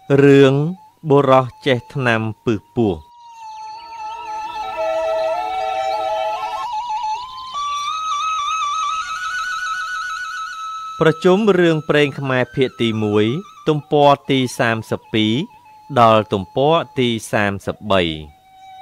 រឿងបុរសចេះថ្នាំពឹសពោះប្រជុំរឿងព្រេងខ្មែរភាគទី1ទំព័រទី32ដល់ទំព័រទី33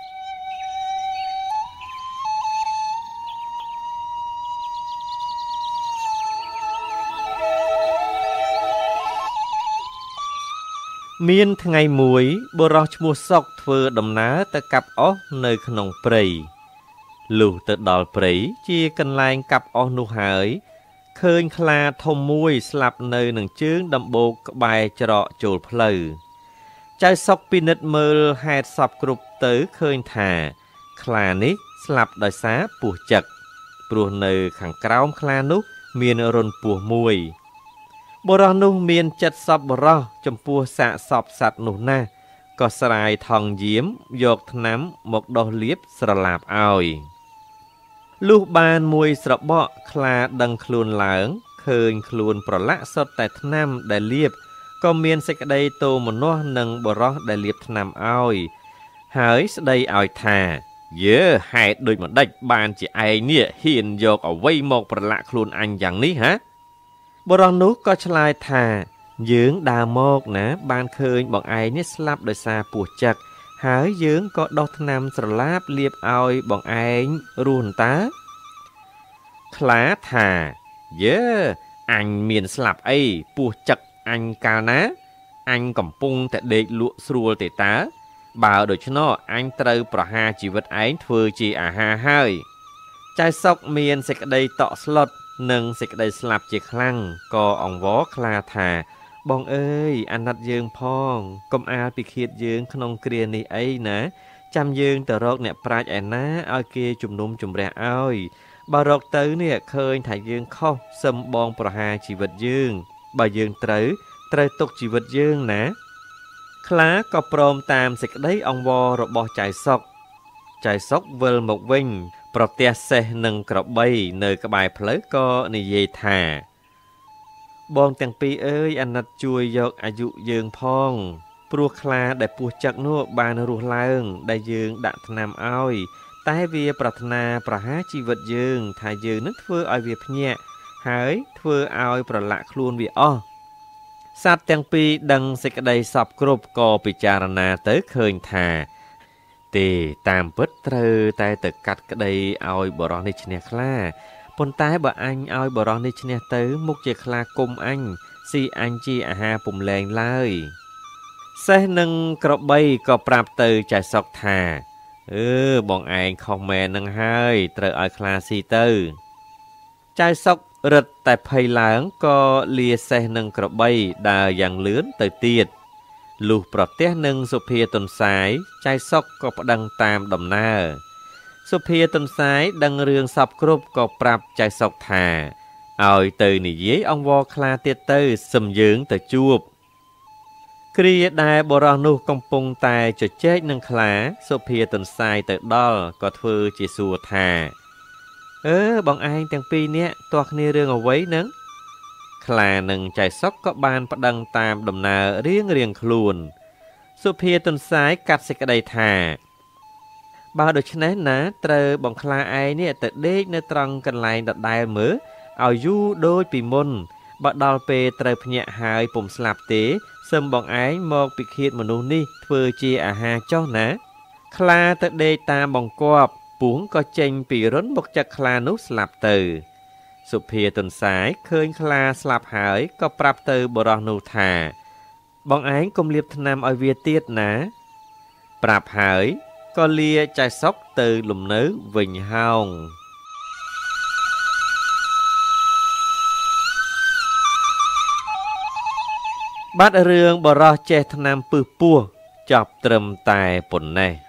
មានថ្ងៃមួយបុរសឈ្មោះសុកធ្វើដំណើរទៅកាប់អុសនៅក្នុងព្រៃលុះទៅដល់ព្រៃជាកន្លែងកាប់អុសនោះហើយឃើញខ្លាធំមួយស្លាប់នៅនឹងជើងដំបូកក្បែរច្រកចូលផ្លូវចៅសុកពិនិត្យមើលហេតុសពគ្រប់ទៅឃើញថាខ្លានេះស្លាប់ដោយសារពស់ចឹកព្រោះនៅខាងក្រោមខ្លានោះមានរន្ធពស់មួយបុរសនោះមានចិត្តសប្បុរសចំពោះសាកសពសត្វនោះណាស់ក៏ស្រាយថង់យាមយកថ្នាំមកដោះលាបស្រឡាបឲ្យលុះបានមួយស្របក់ខ្លាដឹងខ្លួនឡើងឃើញខ្លួនប្រឡាក់សុទ្ធតែថ្នាំដែលលាបក៏មានសេចក្តីទោមនស្សនឹងបុរសដែលលាបថ្នាំឲ្យហើយស្ដីឲ្យថាយើហេតុដូចម្ដេចបានជាឯងនេះហ៊ានយកអ្វីមកប្រឡាក់ខ្លួនអញយ៉ាងនេះហាបុរសនោះក៏ឆ្លើយថាយើងដើរមកណាបានឃើញបងឯងនេះស្លាប់ដោយសារពស់ចឹកហើយយើងក៏ដោះថ្នាំស្រឡាបលាបឲ្យបងឯងរស់តើខ្លាថាយើអញមានស្លាប់អីពស់ចឹកអញកាលណាអញកំពុងតែដេកលក់ស្រួលទេតើបើដូច្នោះអញត្រូវប្រហារជីវិតឯងធ្វើជាអាហារហើយចៅសុកមានសេចក្តីតក់ស្លុតនិងសេចក្តីស្លាប់ជាខ្លាំងក៏អង្វរខ្លាថាបងអើយអាណិតយើងផងកុំអាលពិឃាតយើងក្នុងគ្រានេះអីណាចាំយើងទៅរកអ្នកប្រាជ្ញឯណាឲ្យគេជំនុំជម្រះឲ្យបើរកទៅនេះឃើញថាយើងខុសសឹមបងប្រហារជីវិតយើងបើយើងត្រូវទុកជីវិតយើងណាខ្លាក៏ព្រមតាមសេចក្តីអង្វររបស់ចៅសុកវិលមកវិញប្រទះសេះនឹងក្របីនៅក្បែរផ្លូវក៏និយាយថាបងទាំងពីរអើយអាណិតជួយយកអាយុយើងផងព្រោះខ្លាដែលពស់ចឹកនោះបានរស់ឡើងដែលយើងដាក់ថ្នាំឲ្យតែវាប្រាថ្នាប្រហារជីវិតយើងថាយើងនឹងធ្វើឲ្យវាភ្ញាក់ហើយធ្វើឲ្យប្រឡាក់ខ្លួនវាអស់សត្វទាំងពីរដឹងសេចក្តីសពគ្រប់ក៏ពិចារណាទៅឃើញថាទេតាមពិតត្រូវតែទៅកាត់ក្តីឲ្យបរោះនេះឈ្នះខ្លាប៉ុន្តែបើអញឲ្យបរោះនេះឈ្នះទៅមុខជាខ្លាគុំអញស៊ីអញជាអាហារពុំលែងឡើយសេះនឹងក្របីក៏ប្រាប់ទៅចៅសុកថាបងឯងខុសមែននឹងហើយត្រូវឲ្យខ្លាស៊ីទៅចៅសុករឹតតែភ័យឡើងក៏លាសេះនឹងក្របីដើរយ៉ាងលឿនទៅទៀតលុះប្រទះនឹងសុភាទន្សាយចៅសុកក៏ប្តឹងតាមដំណើរសុភាទន្សាយដឹងរឿងសពគ្រប់ក៏ប្រាប់ចៅសុកថាឲ្យទៅនិយាយអង្វរខ្លាទៀតទៅសឹមយើងទៅជួបគ្រាដែលបុរសនោះកំពុងតែជជែកនឹងខ្លាសុភាទន្សាយទៅដល់ក៏ធ្វើជាសួរថាបងឯងទាំងពីរនាក់ទាស់គ្នារឿងអ្វីនឹងខ្លានិងចៅសុកក៏បានប្តឹងតាមដំណើររៀងខ្លួនសុភាទន្សាយកាត់សេចក្តីថាបើដូច្នេះណាត្រូវបងខ្លាឯងនេះទៅដេកនៅត្រង់កន្លែងដដែលមើលឲ្យយូរដូចពីមុនបើដល់ពេលត្រូវភ្ញាក់ហើយពុំស្លាប់ទេសឹមបងឯងមកពិឃាតមនុស្សនេះធ្វើជាអាហារចុះណាខ្លាទៅដេកតាមបង្គាប់ពស់ក៏ចេញពីរន្ធមកចឹកខ្លានោះស្លាប់ទៅសុភាទន្សាយឃើញខ្លាស្លាប់ហើយក៏ប្រាប់ទៅបុរសនោះថាបងឯងកុំលាបថ្នាំឲ្យវាទៀតណាប្រាប់ហើយក៏លាចៅសុកទៅលំនៅវិញហោងបាត់រឿងបរោះចេះថ្នាំពឹសពោះចប់ត្រឹមតែប៉ុណ្ណេះ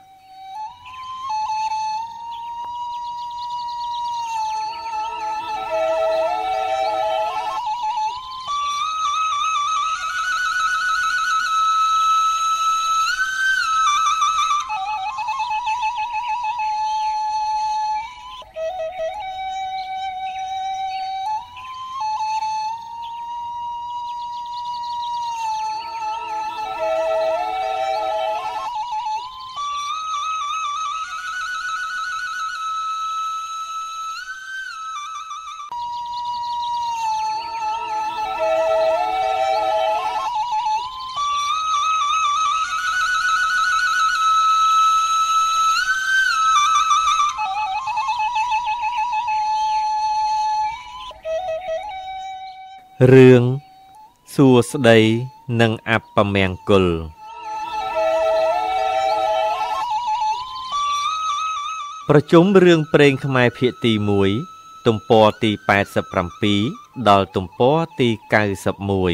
រឿងសួស្តីនិងអពមង្គលប្រជុំរឿងព្រេងខ្មែរភាគទី1ទំព័រទី87ដល់ទំព័រទី91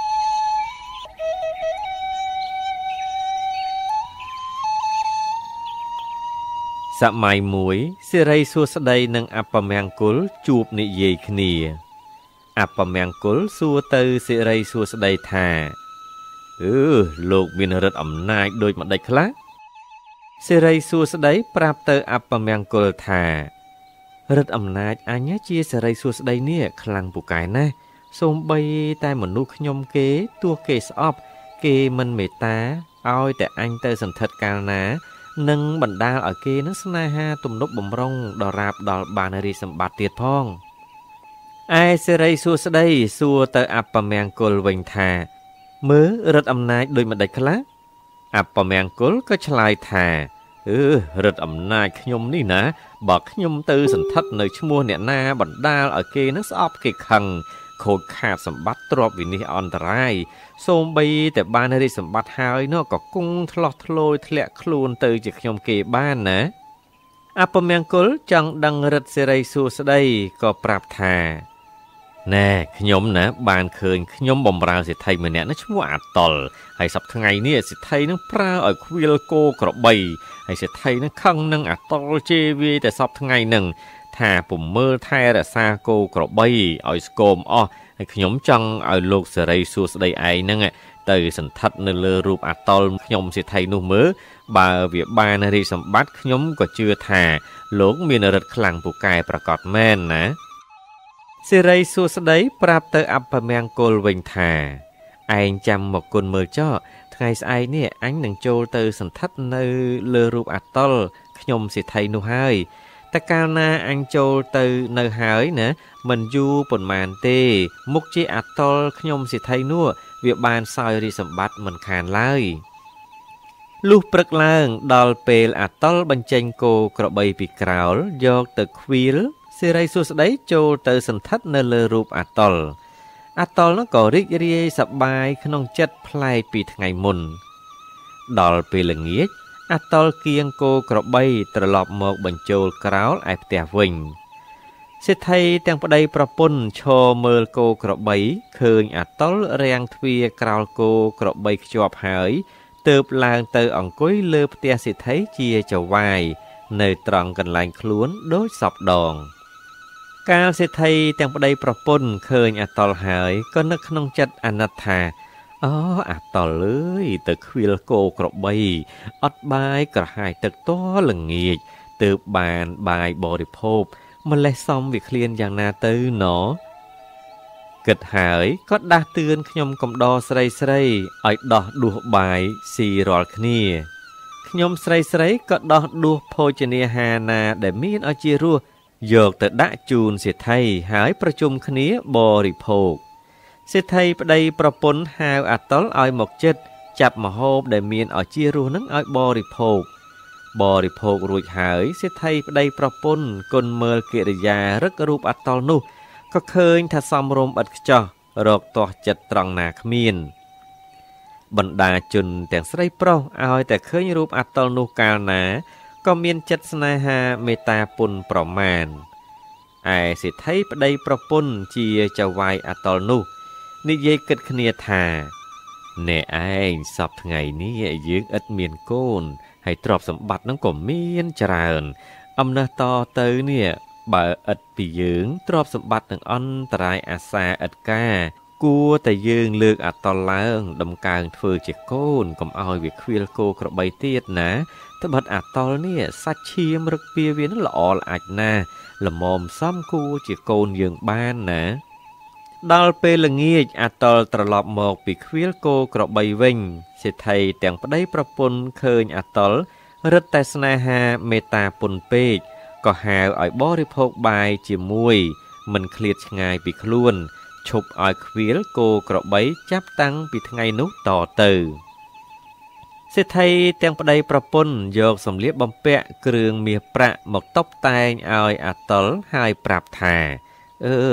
សម័យមួយសិរីសួស្តីនិងអពមង្គលជួបនិយាយគ្នាអពមង្គលសួរទៅសិរីសួស្តីថាលោកមានឫទ្ធិអំណាចដូចម្ដេចខ្លះសិរីសួស្តីប្រាប់ទៅអពមង្គលថាឫទ្ធិអំណាចអញជាសិរីសួស្តីនេះខ្លាំងពូកែណាស់សូម្បីតែមនុស្សខ្ញុំគេទោះគេស្អប់គេមិនមេត្តាឲ្យតែអញទៅសន្ធិដ្ឋកាលណានឹងបណ្ដាលឲ្យគេនឹងស្នេហាទំនប់បំរុងដល់រាបដល់បានរាជសម្បត្តិទៀតផងឯសិរីសួស្តីសួរទៅអពមង្គលវិញថាមើលឫទ្ធិអំណាចដូចម្ដេចខ្លះអពមង្គលក៏ឆ្លើយថាឫទ្ធិអំណាចខ្ញុំនេះណាបើខ្ញុំទៅសន្ធិដ្ឋនៅឈ្មោះអ្នកណាបណ្ដាលឲ្យគេនឹងស្អប់គេខឹងខូចខាតសម្បត្តិទ្រព្យវិនិច្ឆ័យអន្តរាយសូម្បីតែបានរាជសម្បត្តិហើយនោះក៏គង់ឆ្លោះឆ្លោយធ្លាក់ខ្លួនទៅជាខ្ញុំគេបានណាអពមង្គលចង់ដឹងឫទ្ធិសិរីសួស្តីក៏ប្រាប់ថាណែខ្ញុំណាបានឃើញខ្ញុំបំរើសិទ្ធិម្នាក់ណាឈ្មោះអាតុលហើយសប្តាហ៍ថ្ងៃនេះសិទ្ធិនឹងប្រើឲ្យខ្វៀលគោក្របីហើយសិទ្ធិនឹងខឹងនឹងអាតុលជេរវាយតែសប្តាហ៍ថ្ងៃនឹងថាពុំមើលថែរក្សាគោក្របីឲ្យស្គមអស់ហើយខ្ញុំចង់ឲ្យលោកសិរីសួស្តីឯងហ្នឹងទៅសន្ធិដ្ឋនៅលើរូបអាតុលខ្ញុំសិទ្ធិនោះមើលបើវាបានរាជសម្បត្តិខ្ញុំក៏ជឿថាលោកមានឫទ្ធិខ្លាំងពូកែប្រកបមែនណាសិរីសួស្តីប្រាប់ទៅអពមង្គលវិញថាឯងចាំមកគុណមើលចោថ្ងៃស្អែកនេះអញនឹងចូលទៅសន្ធិដ្ឋនៅលើរូបអាតុលខ្ញុំសិទ្ធិនោះហើយតែកាលណាអញចូលទៅនៅហើយណាមិនយូរប៉ុន្មានទេមុខជាអាតុលខ្ញុំសិទ្ធិនោះវាបានសោយរាជសម្បត្តិមិនខានឡើយលុះព្រឹកឡើងដល់ពេលអាតុលបញ្ចេញគោក្របីពីក្រោលយកទៅខ្វៀលសិរីសួស្តីចូលទៅសន្ធិដ្ឋនៅលើរូបអាតុលនោះក៏រីករាយសប្បាយក្នុងចិត្តប្លែកពីថ្ងៃមុនដល់ពេលល្ងាចអាតុលគៀងគោក្របីត្រឡប់មកបញ្ចូលក្រោលឯផ្ទះវិញសិទ្ធិទាំងប្តីប្រពន្ធឈរមើលគោក្របីឃើញអាតុលរាំងទ្វារក្រោលគោក្របីខ្ជាប់ហើយទើបឡើងទៅអង្គុយលើផ្ទះសិទ្ធិជាចវាយនៅត្រង់កន្លែងខ្លួនដូចសពដងកាលសិទ្ធិទាំងប្តីប្រពន្ធឃើញអាតុលហើយក៏នឹកក្នុងចិត្តអាណិតថាអូអាតុលអើយទៅខ្វៀលគោក្របីអត់បាយក្រហាយទឹកតល្ងាចទើបបានបាយបរិភោគម្លេះសំវាឃ្លានយ៉ាងណាទៅណគិតហើយក៏ដាស់តឿនខ្ញុំកំដរស្រីឲ្យដោះដួសបាយស៊ីរាល់គ្នាខ្ញុំស្រីក៏ដោះដួសភោជនាហារណាដែលមានឲ្យជារសយកទៅដាក់ជូនសិទ្ធិហើយប្រជុំគ្នាបរិភោគសិទ្ធិប្តីប្រពន្ធហៅអាតុលឲ្យមកចិត្តចាប់ម្ហូបដែលមានឲ្យជារសនឹងឲ្យបរិភោគរួចហើយសិទ្ធិប្តីប្រពន្ធគុនមើលកិរិយារឹករូបអាតុលនោះក៏ឃើញថាសំរុំឥតខ្ចោះរកទាស់ចិត្តត្រង់ណាគ្មានបណ្ដាជនទាំងស្រីប្រុសឲ្យតែឃើញរូបអាតុលនោះកាលណាក៏មានចិត្តស្នេហាមេត្តាពុនប្រមាណឯសិទ្ធិប្តីប្រពន្ធជាចៅវាយអាតុលនោះនិយាយគិតគ្នាថាអ្នកឯងសពថ្ងៃនេះយើងឥតមានកូនហើយទ្រព្យសម្បត្តិនឹងក៏មានច្រើនអំណះតទៅនេះបើឥតពីយើងទ្រព្យសម្បត្តិនឹងអន្តរាយអាសាឥតការគួរតែយើងលើកអាតុលឡើងដំកើងធ្វើជាកូនកុំឲ្យវាខ្វៀលគោក្របីទៀតណាត្បិតអាតុលនេះសាច់ឈាមរឹកពីវានឹងល្អល្អាច់ណាស់ល្មមសមគួរជាកូនយើងបានណាដល់ពេលល្ងាចអាតុលត្រឡប់មកពីខ្វៀលគោក្របីវិញសិទ្ធិទាំងប្តីប្រពន្ធឃើញអាតុលរឹតតែស្នេហាមេត្តាពុនពេកក៏ហៅឲ្យបរិភោគបាយជាមួយមិនឃ្លាតឆ្ងាយពីខ្លួនឈប់ឲ្យខ្វៀលគោក្របីចាប់តាំងពីថ្ងៃនោះតទៅសិទ្ធិទាំងប្តីប្រពន្ធយកសម្លៀកបំពាក់គ្រឿងមាសប្រាក់មកតុបតែងឲ្យអាតុលហើយប្រាប់ថា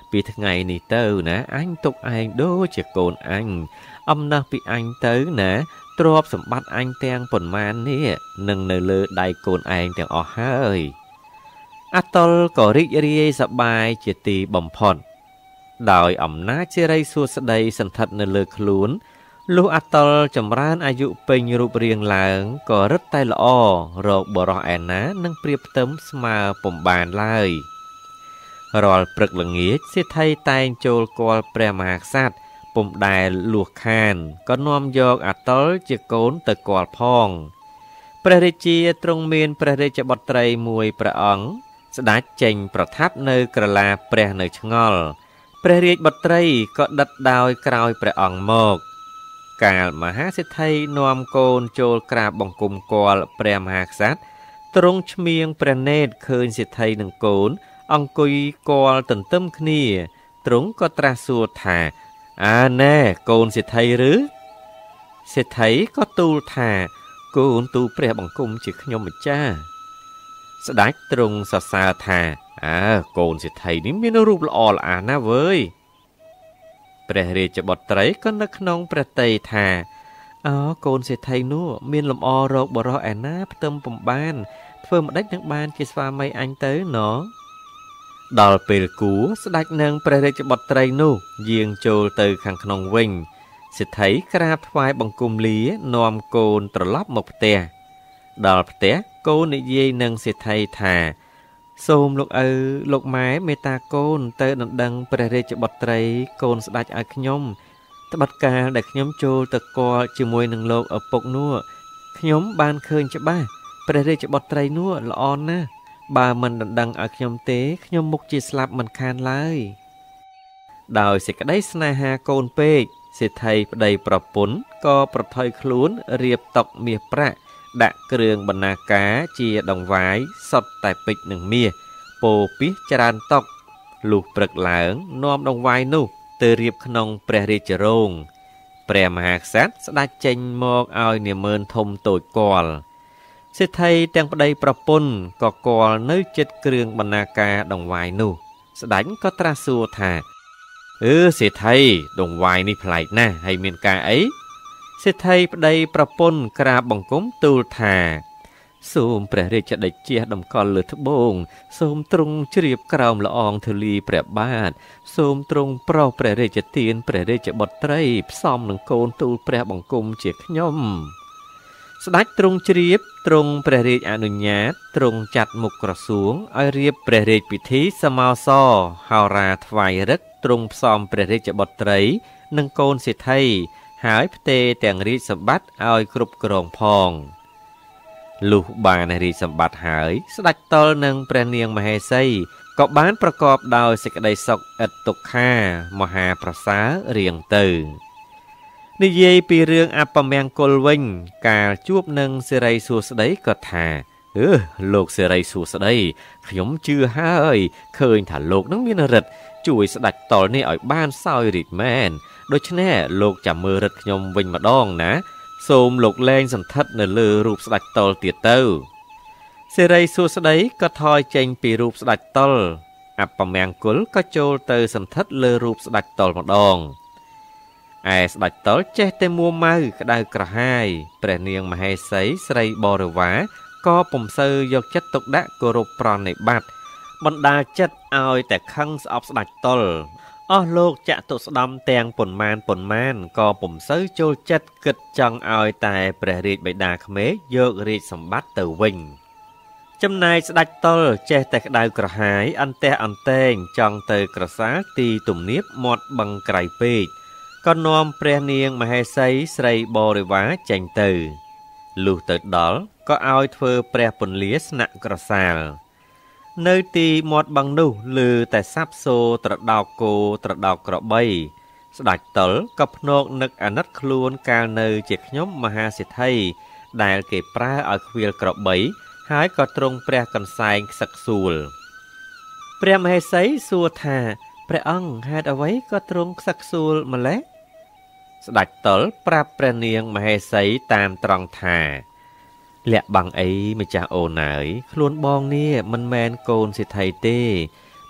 ពីថ្ងៃនេះទៅណាអញទុកឯងដូចជាកូនអញអំណះពីអញទៅណាទ្រព្យសម្បត្តិអញទាំងប៉ុន្មាននេះនឹងនៅលើដៃកូនឯងទាំងអស់ហើយអាតុលក៏រីករាយសប្បាយជាទីបំផុតដោយអំណាចសិរីសួស្តីសន្ធិដ្ឋនៅលើខ្លួនលុះអាតុលចម្រើនអាយុពេញរូបរាងឡើងក៏រឹតតែល្អរកបរោះឯណានឹងព្រៀបផ្ទឹមស្មើពុំបានឡើយរាល់ព្រឹកល្ងាចសេដ្ឋីតែងចូលគាល់ព្រះមហាក្សត្រពុំដែលលួសខានក៏នាំយកអាតុលជាកូនទៅគាល់ផងព្រះរាជាទ្រង់មានព្រះរាជបុត្រីមួយព្រះអង្គស្ដេចចេញប្រថាប់នៅក្រឡាព្រះនៅឆ្ងល់ព្រះរាជបុត្រីក៏ដិតដោយក្រោយព្រះអង្គមកកាលមហាសេដ្ឋីនាំកូនចូលក្រាបបង្គំគាល់ព្រះមហាក្សត្រទ្រង់ឈ្មៀងព្រះនេតឃើញសេដ្ឋីនឹងកូនអង្គុយគាល់ទន្ទឹមគ្នាទ្រង់ក៏ត្រាស់សួរថាអាណែកូនសេដ្ឋីឬសេដ្ឋីក៏ទូលថាកូនទូលព្រះបង្គំជាខ្ញុំម្ចាស់ស្ដេចទ្រង់សរសើរថាកូនសេដ្ឋីនេះមានរូបល្អល្អះណាស់វើយព្រះរាជបុត្រីក៏នៅក្នុងព្រះទ័យថាកូនសេដ្ឋីនោះមានលំអរកបរោះឯណាផ្ទឹមពំបានធ្វើម្ដេចនឹងបានជាស្វាមីអញទៅណោដល់ពេលគូស្ដេចនឹងព្រះរាជបុត្រីនោះយាងចូលទៅខាងក្នុងវិញសេដ្ឋីក្រាបថ្វាយបង្គំលានាំកូនត្រឡប់មកផ្ទះដល់ផ្ទះកូននិយាយនឹងសេដ្ឋីថាសូមលោកឪលោកម៉ែមេត្តាកូនទៅដណ្ដឹងព្រះរាជបុត្រីកូនស្ដេចឲ្យខ្ញុំត្បិតកាលដែលខ្ញុំចូលទៅគាល់ជាមួយនឹងលោកឪពុកនោះខ្ញុំបានឃើញច្បាស់ព្រះរាជបុត្រីនោះល្អណាស់បើមិនដណ្ដឹងឲ្យខ្ញុំទេខ្ញុំមុខជាស្លាប់មិនខានឡើយដោយសេចក្តីស្នេហាកូនពេកសេដ្ឋីប្តីប្រពន្ធក៏ប្រថុយខ្លួនរៀបតុមាសប្រាក់ដាក់គ្រឿងបណ្ណាការជាដង្វាយសុទ្ធតែពេជ្រនិងមាសពោពីសច្រើនតុកលុះព្រឹកឡើងនាំដង្វាយនោះទៅរៀបក្នុងព្រះរាជរោងព្រះមហាក្សត្រស្ដេចចេញមកឲ្យនាម៉ឺនធំតូចគាល់សេដ្ឋីទាំងប្តីប្រពន្ធក៏គាល់នៅចិត្តគ្រឿងបណ្ណាការដង្វាយនោះស្ដេចក៏ត្រាស់សួរថាសេដ្ឋីដង្វាយនេះប្លែកណាស់ហើយមានការអីសេដ្ឋីប្តីប្រពន្ធក្រាបបង្គំទូលថាសូមព្រះរាជដេចតម្កល់លើត្បូងសូមទ្រង់ជ្រាបក្រោមល្អងធូលីព្រះបាទសូមទ្រង់ប្រោសព្រះរាជទានព្រះរាជបុត្រីផ្សំនឹងកូនទូលព្រះបង្គំជាខ្ញុំស្ដេចទ្រង់ជ្រាបទ្រង់ព្រះរាជអនុញ្ញាតទ្រង់ចាត់មុខក្រសួងឲ្យរៀបព្រះរាជពិធីសមោសរហោរាថ្វាយរឹកទ្រង់ផ្សំព្រះរាជបុត្រីនិងកូនសេដ្ឋីហើយផ្ទេរទាំងរាជសម្បត្តិឲ្យគ្រប់គ្រងផងលុះបានរាជសម្បត្តិហើយស្ដេចតុលនឹងព្រះនាងមហេសីក៏បានប្រកបដោយសេចក្តីសុខឥតទុក្ខាមហាប្រសើររៀងទៅនិយាយពីរឿងអពមង្គលវិញកាលជួបនឹងសិរីសួស្តីក៏ថាលោកសិរីសួស្តីខ្ញុំជឿហើយឃើញថាលោកនឹងមានឫទ្ធិជួយស្ដេចតុលនេះឲ្យបានសោយរាជមែនដូច្នេះលោកចាំមើលឫទ្ធិខ្ញុំវិញម្ដងណាសូមលោកលែងសន្ធិដ្ឋនៅលើរូបស្ដេចតុលទៀតទៅសិរីសួស្តីក៏ថយចេញពីរូបស្ដេចតុលអពមង្គលក៏ចូលទៅសន្ធិដ្ឋលើរូបស្ដេចតុលម្ដងឯស្ដេចតុលចេះតែមួម៉ៅក្តៅក្រហាយព្រះនាងមហេសីស្រីបរិវារក៏ពុំសូវយកចិត្តទុកដាក់គោរពប្រណិប័តបណ្ដាលចិត្តឲ្យតែខឹងស្អប់ស្ដេចតុលអស់លោកចតុស្ដម្ភទាំងប៉ុន្មានក៏ពុំសូវចូលចិត្តគិតចង់ឲ្យតែព្រះរាជបិតាក្មេកយករាជសម្បត្តិទៅវិញចំណែកស្ដេចតុលចេះតែក្តៅក្រហាយអន្ទះអន្ទែងចង់ទៅក្រសាលទីទំនាបមាត់បឹងក្រៃពេកក៏នាំព្រះនាងមហេសីស្រីបរិវារចេញទៅលុះទៅដល់ក៏ឲ្យធ្វើព្រះពន្លាស្នាក់ក្រសាលនៅទីមាត់បឹងនោះឮតែសាប់សូរត្រដោកគោត្រដោកក្របីស្ដេចតុលក៏ភ្នែកនឹកអាណិតខ្លួនកាលនៅជាខ្ញុំមហាសេដ្ឋីដែលគេប្រើឲ្យខ្វៀលក្របីហើយក៏ទ្រង់ព្រះកន្សែងខ្សឹកសួលព្រះមហេសីសួរថាព្រះអង្គហេតុអ្វីក៏ទ្រង់ខ្សឹកសួលម្ល៉េះស្ដេចតុលប្រាប់ព្រះនាងមហេសីតាមត្រង់ថាលាក់បាំងអីម្ចាស់អូនអើយខ្លួនបងនេះមិនមែនកូនសេដ្ឋីទេ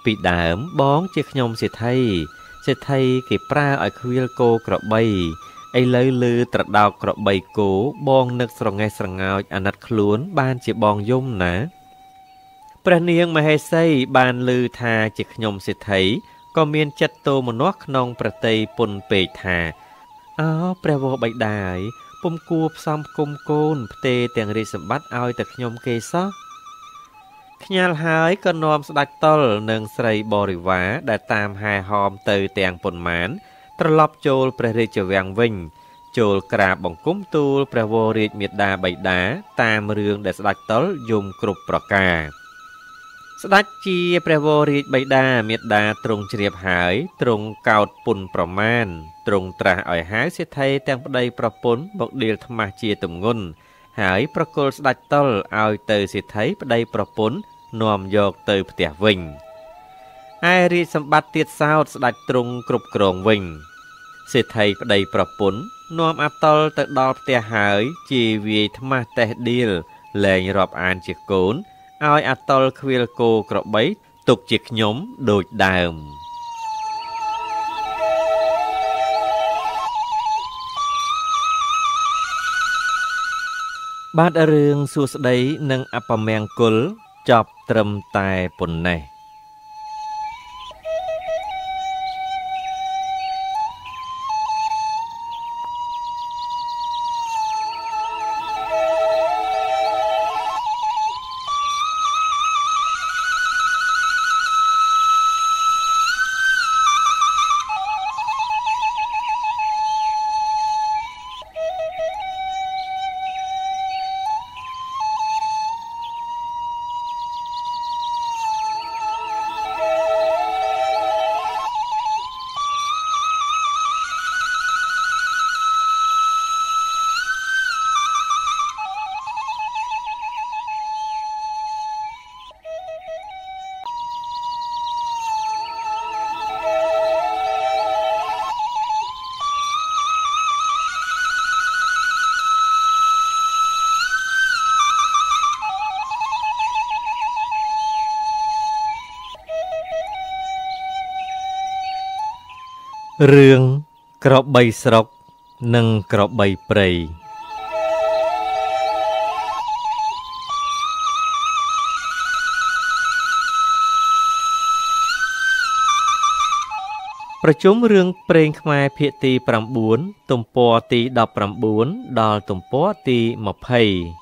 ពីដើមបងជាខ្ញុំសេដ្ឋីគេប្រើឲ្យខ្វៀលគោក្របីឥឡូវលឺត្រដោកក្របីគោបងនឹកស្រងេះស្រងោចអាណិតខ្លួនបានជាបងយំណាព្រះនាងមហេសីបានលឺថាជាខ្ញុំសេដ្ឋីក៏មានចិត្តទោមនោះក្នុងប្រតិពុនពេកថាអោព្រះវរបិតាអើយពុំគួរផ្សំគុំកូនផ្ទេទាំងរាជសម្បត្តិឲ្យតែខ្ញុំគេសោះខ្ញាល់ហើយក៏នាំស្ដេចតុលនិងស្រីបរិវារដែលតាមហែហោមទៅទាំងប៉ុន្មានត្រឡប់ចូលព្រះរាជវាំងវិញចូលក្រាបបង្គំទូលព្រះវររាជមាតាបិតាតាមរឿងដែលស្ដេចតុលយំគ្រប់ប្រការស្ដេចជាព្រះវររាជបិតាមាតាទ្រង់ជ្រាបហើយទ្រង់កោតពុនប្រមាណទ្រង់ត្រាស់ឲ្យហៅសេដ្ឋីទាំងប្តីប្រពន្ធមកដៀលថ្មាសជាទម្ងន់ហើយប្រគល់ស្ដេចតុលឲ្យទៅសេដ្ឋីប្តីប្រពន្ធនាំយកទៅផ្ទះវិញឯរាជសម្បត្តិទៀតសោតស្ដេចទ្រង់គ្រប់គ្រងវិញសេដ្ឋីប្តីប្រពន្ធនាំអាតុលទៅដល់ផ្ទះហើយជាវាយថ្មាសតេះដៀលលែងរាប់អានជាកូនឲ្យអាតុលខ្វៀលគោក្របីទុកជាខ្ញុំដូចដើមបាទរឿងសួស្តីនិងអពមង្គលចប់ត្រឹមតែប៉ុណ្ណេះរឿងក្របីស្រុកនិងក្របីព្រៃប្រជុំរឿងព្រេងខ្មែរភាគទី9ទំព័រទី19ដល់ទំព័រទី20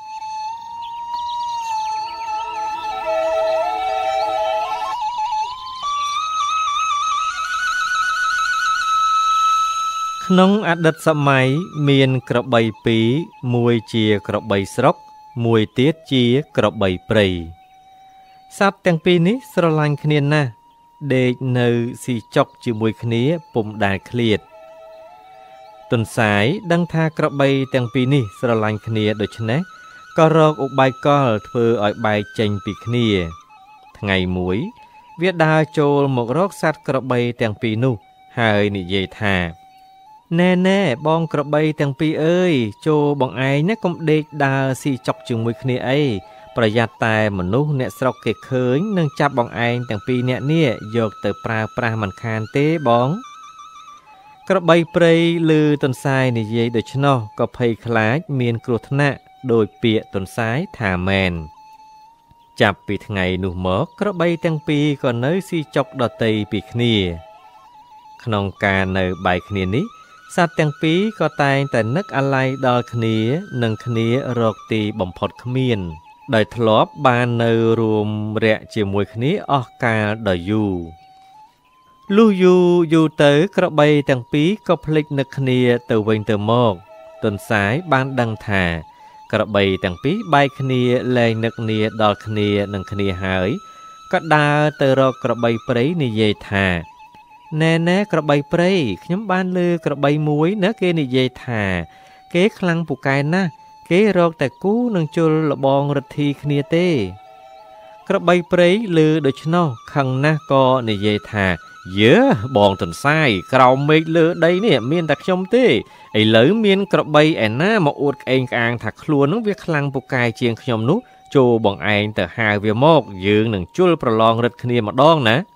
ក្នុងអតីតសម័យមានក្របីពីរមួយជាក្របីស្រុកមួយទៀតជាក្របីព្រៃសត្វទាំងពីរនេះស្រឡាញ់គ្នាណាស់ដេកនៅស៊ីចុកជាមួយគ្នាពុំដែលឃ្លាតទុនសាយដឹងថាក្របីទាំងពីរនេះស្រឡាញ់គ្នាដូច្នេះក៏រកឧបាយកលធ្វើឲ្យបែកចេញពីគ្នាថ្ងៃមួយវាដើរចូលមករកសត្វក្របីទាំងពីរនោះហើយនិយាយថាណែបងក្របីទាំងពីរអើយចូលបងឯងណាកុំដេកដើរស៊ីចុកជាមួយគ្នាអីប្រយ័ត្នតែមនុស្សអ្នកស្រុកគេឃើញនឹងចាប់បងឯងទាំងពីរនាក់នេះយកទៅប្រើប្រាស់មិនខានទេបងក្របីព្រៃឮទុនសាយនិយាយដូច្នោះក៏ភ័យខ្លាចមានគ្រោះថ្នាក់ដោយពាក្យទុនសាយថាមែនចាប់ពីថ្ងៃនោះមកក្របីទាំងពីរក៏នៅស៊ីចុកដតីពីគ្នាក្នុងការនៅបែកគ្នានេះសត្វទាំងពីរក៏តែងតែនឹកអាល័យដល់គ្នានិងគ្នារកទីបំផុតគ្មានដោយធ្លាប់បាននៅរួមរយៈជាមួយគ្នាអស់កាលដ៏យូរលុះយូរទៅក្របីទាំងពីរក៏ភ្លេចនឹកគ្នាទៅវិញទៅមកទុនសាយបានដឹងថាក្របីទាំងពីរបែកគ្នាលែងនឹកនាដល់គ្នានឹងគ្នាហើយក៏ដើរទៅរកក្របីព្រៃនិយាយថាណែក្របីព្រៃខ្ញុំបានលើក្របីមួយណាគេនិយាយថាគេខ្លាំងពូកែណាស់គេរកតែគូនឹងជលលបងរទ្ធីគ្នាទេក្របីព្រៃលើដូច្នោះខឹងណាស់ក៏និយាយថាយើបងទន្សាយក្រោមមេឃលើដីនេះមានតែខ្ញុំទេឥឡូវមានក្របីឯណាមកអួតក្អេងក្អាងថាខ្លួននឹងវាខ្លាំងពូកែជាងខ្ញុំនោះចូលបងឯងទៅហៅវាមកយើងនឹងជលប្រឡងរឹតគ្នាម្ដងណា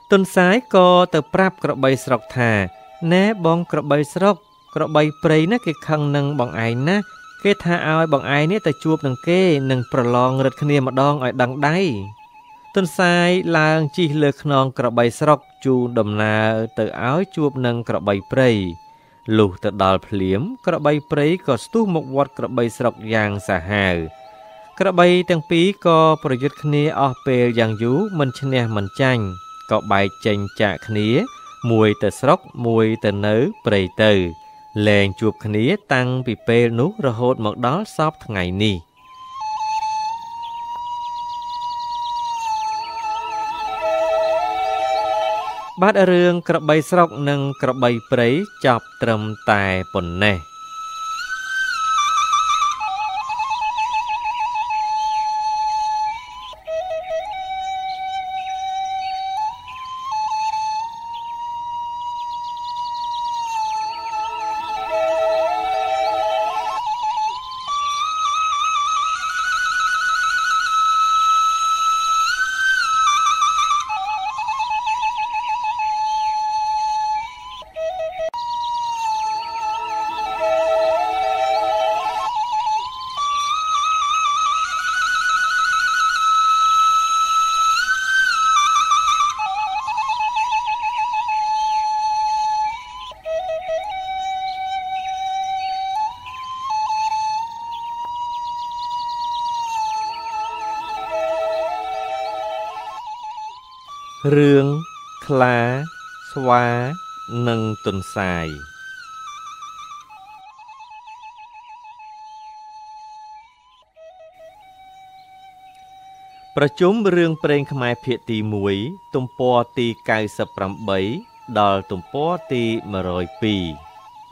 ទុនសាយក៏ទៅប្រាប់ក្របីស្រុកថាណែបងក្របីស្រុកក្របីព្រៃណាគេខឹងនឹងបងឯងណាគេថាឲ្យបងឯងនេះទៅជួបនឹងគេនឹងប្រឡងរឹតគ្នាម្ដងឲ្យដឹងដៃទុនសាយឡើងជិះលើខ្នងក្របីស្រុកជូនដំណើរទៅឲ្យជួបនឹងក្របីព្រៃលុះទៅដល់ភ្លាមក្របីព្រៃក៏ស្ទុះមកវត្តក្របីស្រុកយ៉ាងសាហាវក្របីទាំងពីរក៏ប្រយុទ្ធគ្នាអស់ពេលយ៉ាងយូរមិនឈ្នះមិនចាញ់ក៏បែកចេញចាកគ្នាមួយទៅស្រុកមួយទៅនៅព្រៃទៅលែងជួបគ្នាតាំងពីពេលនោះរហូតមកដល់សព្វថ្ងៃនេះបាទរឿងក្របីស្រុកនិងក្របីព្រៃចប់ត្រឹមតែប៉ុណ្ណេះរឿងខ្លាស្វានិងទន្សាយប្រជុំរឿងព្រេងខ្មែរភាគទី1ទំព័រទី98ដល់ទំព័រទី102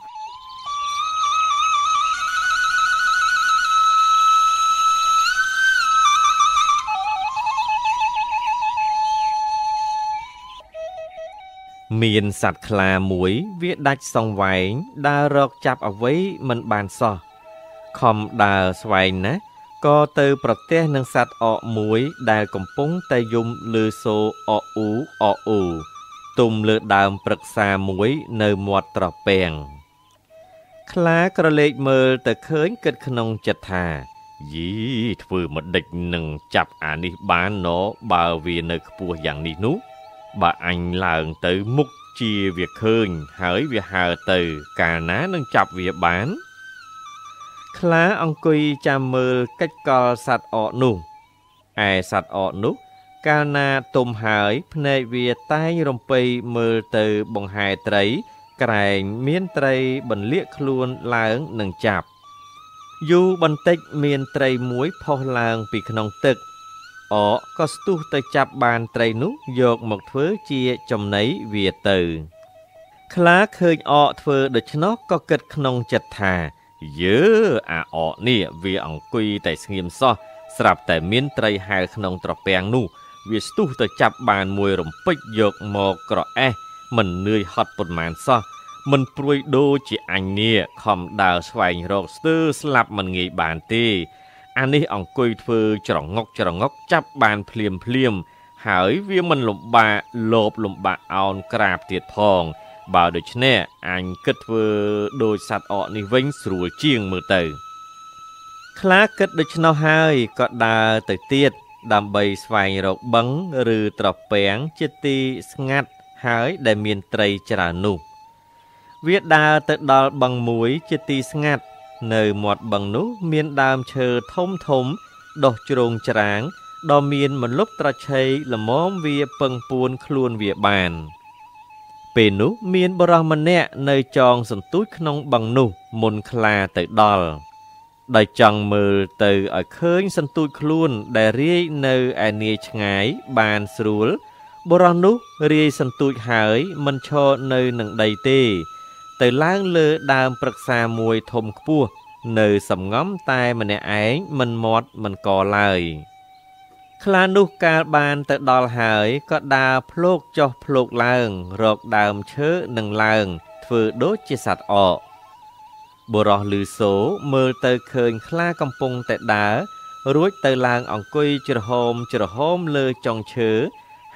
មានសត្វខ្លាមួយវាដាច់សងវែងដើររកចាប់អ្វីមិនបានសោះខំដើរស្វែងណាក៏ទៅប្រទះនឹងសត្វអកមួយដែលកំពុងតែយំលើសូអអ៊ូអអ៊ូទុំលើដើមព្រឹក្សាមួយនៅមាត់ត្រពាំងខ្លាក្រឡេកមើលទៅឃើញគិតក្នុងចិត្តថាយីធ្វើមិនដេចនឹងចាប់អានេះបានណបើវានៅខ្ពស់យ៉ាងនេះនោះបើអញឡើងទៅមុខជាវាឃើញហើយវាហើទៅកាលណានឹងចាប់វាបានខ្លាអង្គុយចាំមើលកិច្ចកលសត្វអកនោះឯសត្វអកនោះកាលណាទុំហើយភ្នែកវាតែងរំពៃមើលទៅបង្ហែត្រីក្រែងមានត្រីបន្លាកខ្លួនឡើងនឹងចាប់យូរបន្តិចមានត្រីមួយផុសឡើងពីក្នុងទឹកអកក៏ស្ទុះទៅចាប់បានត្រីនោះយកមកធ្វើជាចំណីវាទៅខ្លាឃើញអកធ្វើដូច្នោះក៏គិតក្នុងចិត្តថាយើអាអកនេះវាអង្គុយតែស្ងៀមសោះស្រាប់តែមានត្រីហែលក្នុងត្រពាំងនោះវាស្ទុះទៅចាប់បានមួយរំពេចយកមកក្រអេះមិននឿយហត់ប៉ុន្មានសោះមិនព្រួយដូចជាអញនេះខំដើរស្វែងរកស្ទើរស្លាប់មិនងាយបានទេអានេះអង្គុយធ្វើច្រងុកចាប់បានភ្លាមហើយវាមិនលំបាកលោបលំបាកអោនក្រាបទៀតផងបើដូច្នេះអញគិតធ្វើដូចសត្វអកនេះវិញស្រួលជាងមើលទៅខ្លាគិតដូច្នោះហើយក៏ដើរទៅទៀតដើម្បីស្វែងរកបឹងឬត្រពាំងជាទីស្ងាត់ហើយដែលមានត្រីច្រើននោះវាដើរទៅដល់បឹងមួយជាទីស្ងាត់នៅមាត់បឹងនោះមានដើមឈើធំដុះជ្រងច្រាងដ៏មានមលប់ត្រឆៃល្មមវាពឹងពួនខ្លួនវាបានពេលនោះមានបុរសម្នាក់នៅចងសន្ទូចក្នុងបឹងនោះមុនខ្លាទៅដល់ដោយចង់មើលទៅឲ្យឃើញសន្ទូចខ្លួនដែលរាយនៅឯនាយឆ្ងាយបានស្រួលបុរសនោះរាយសន្ទូចហើយមិនឈរនៅនឹងដីទេទៅឡើងលើដើមព្រឹក្សាមួយធំខ្ពស់នៅសំងំតែម្នាក់ឯងមិនមាត់មិនកឡើយខ្លានោះកាលបានទៅដល់ហើយក៏ដើរភ្លោកចុះភ្លោកឡើងរកដើមឈើនឹងឡើងធ្វើដូចជាសត្វអកបុរសឮសូរមើលទៅឃើញខ្លាកំពុងតែដើររួចទៅឡើងអង្គុយច្រហោមលើចុងឈើហ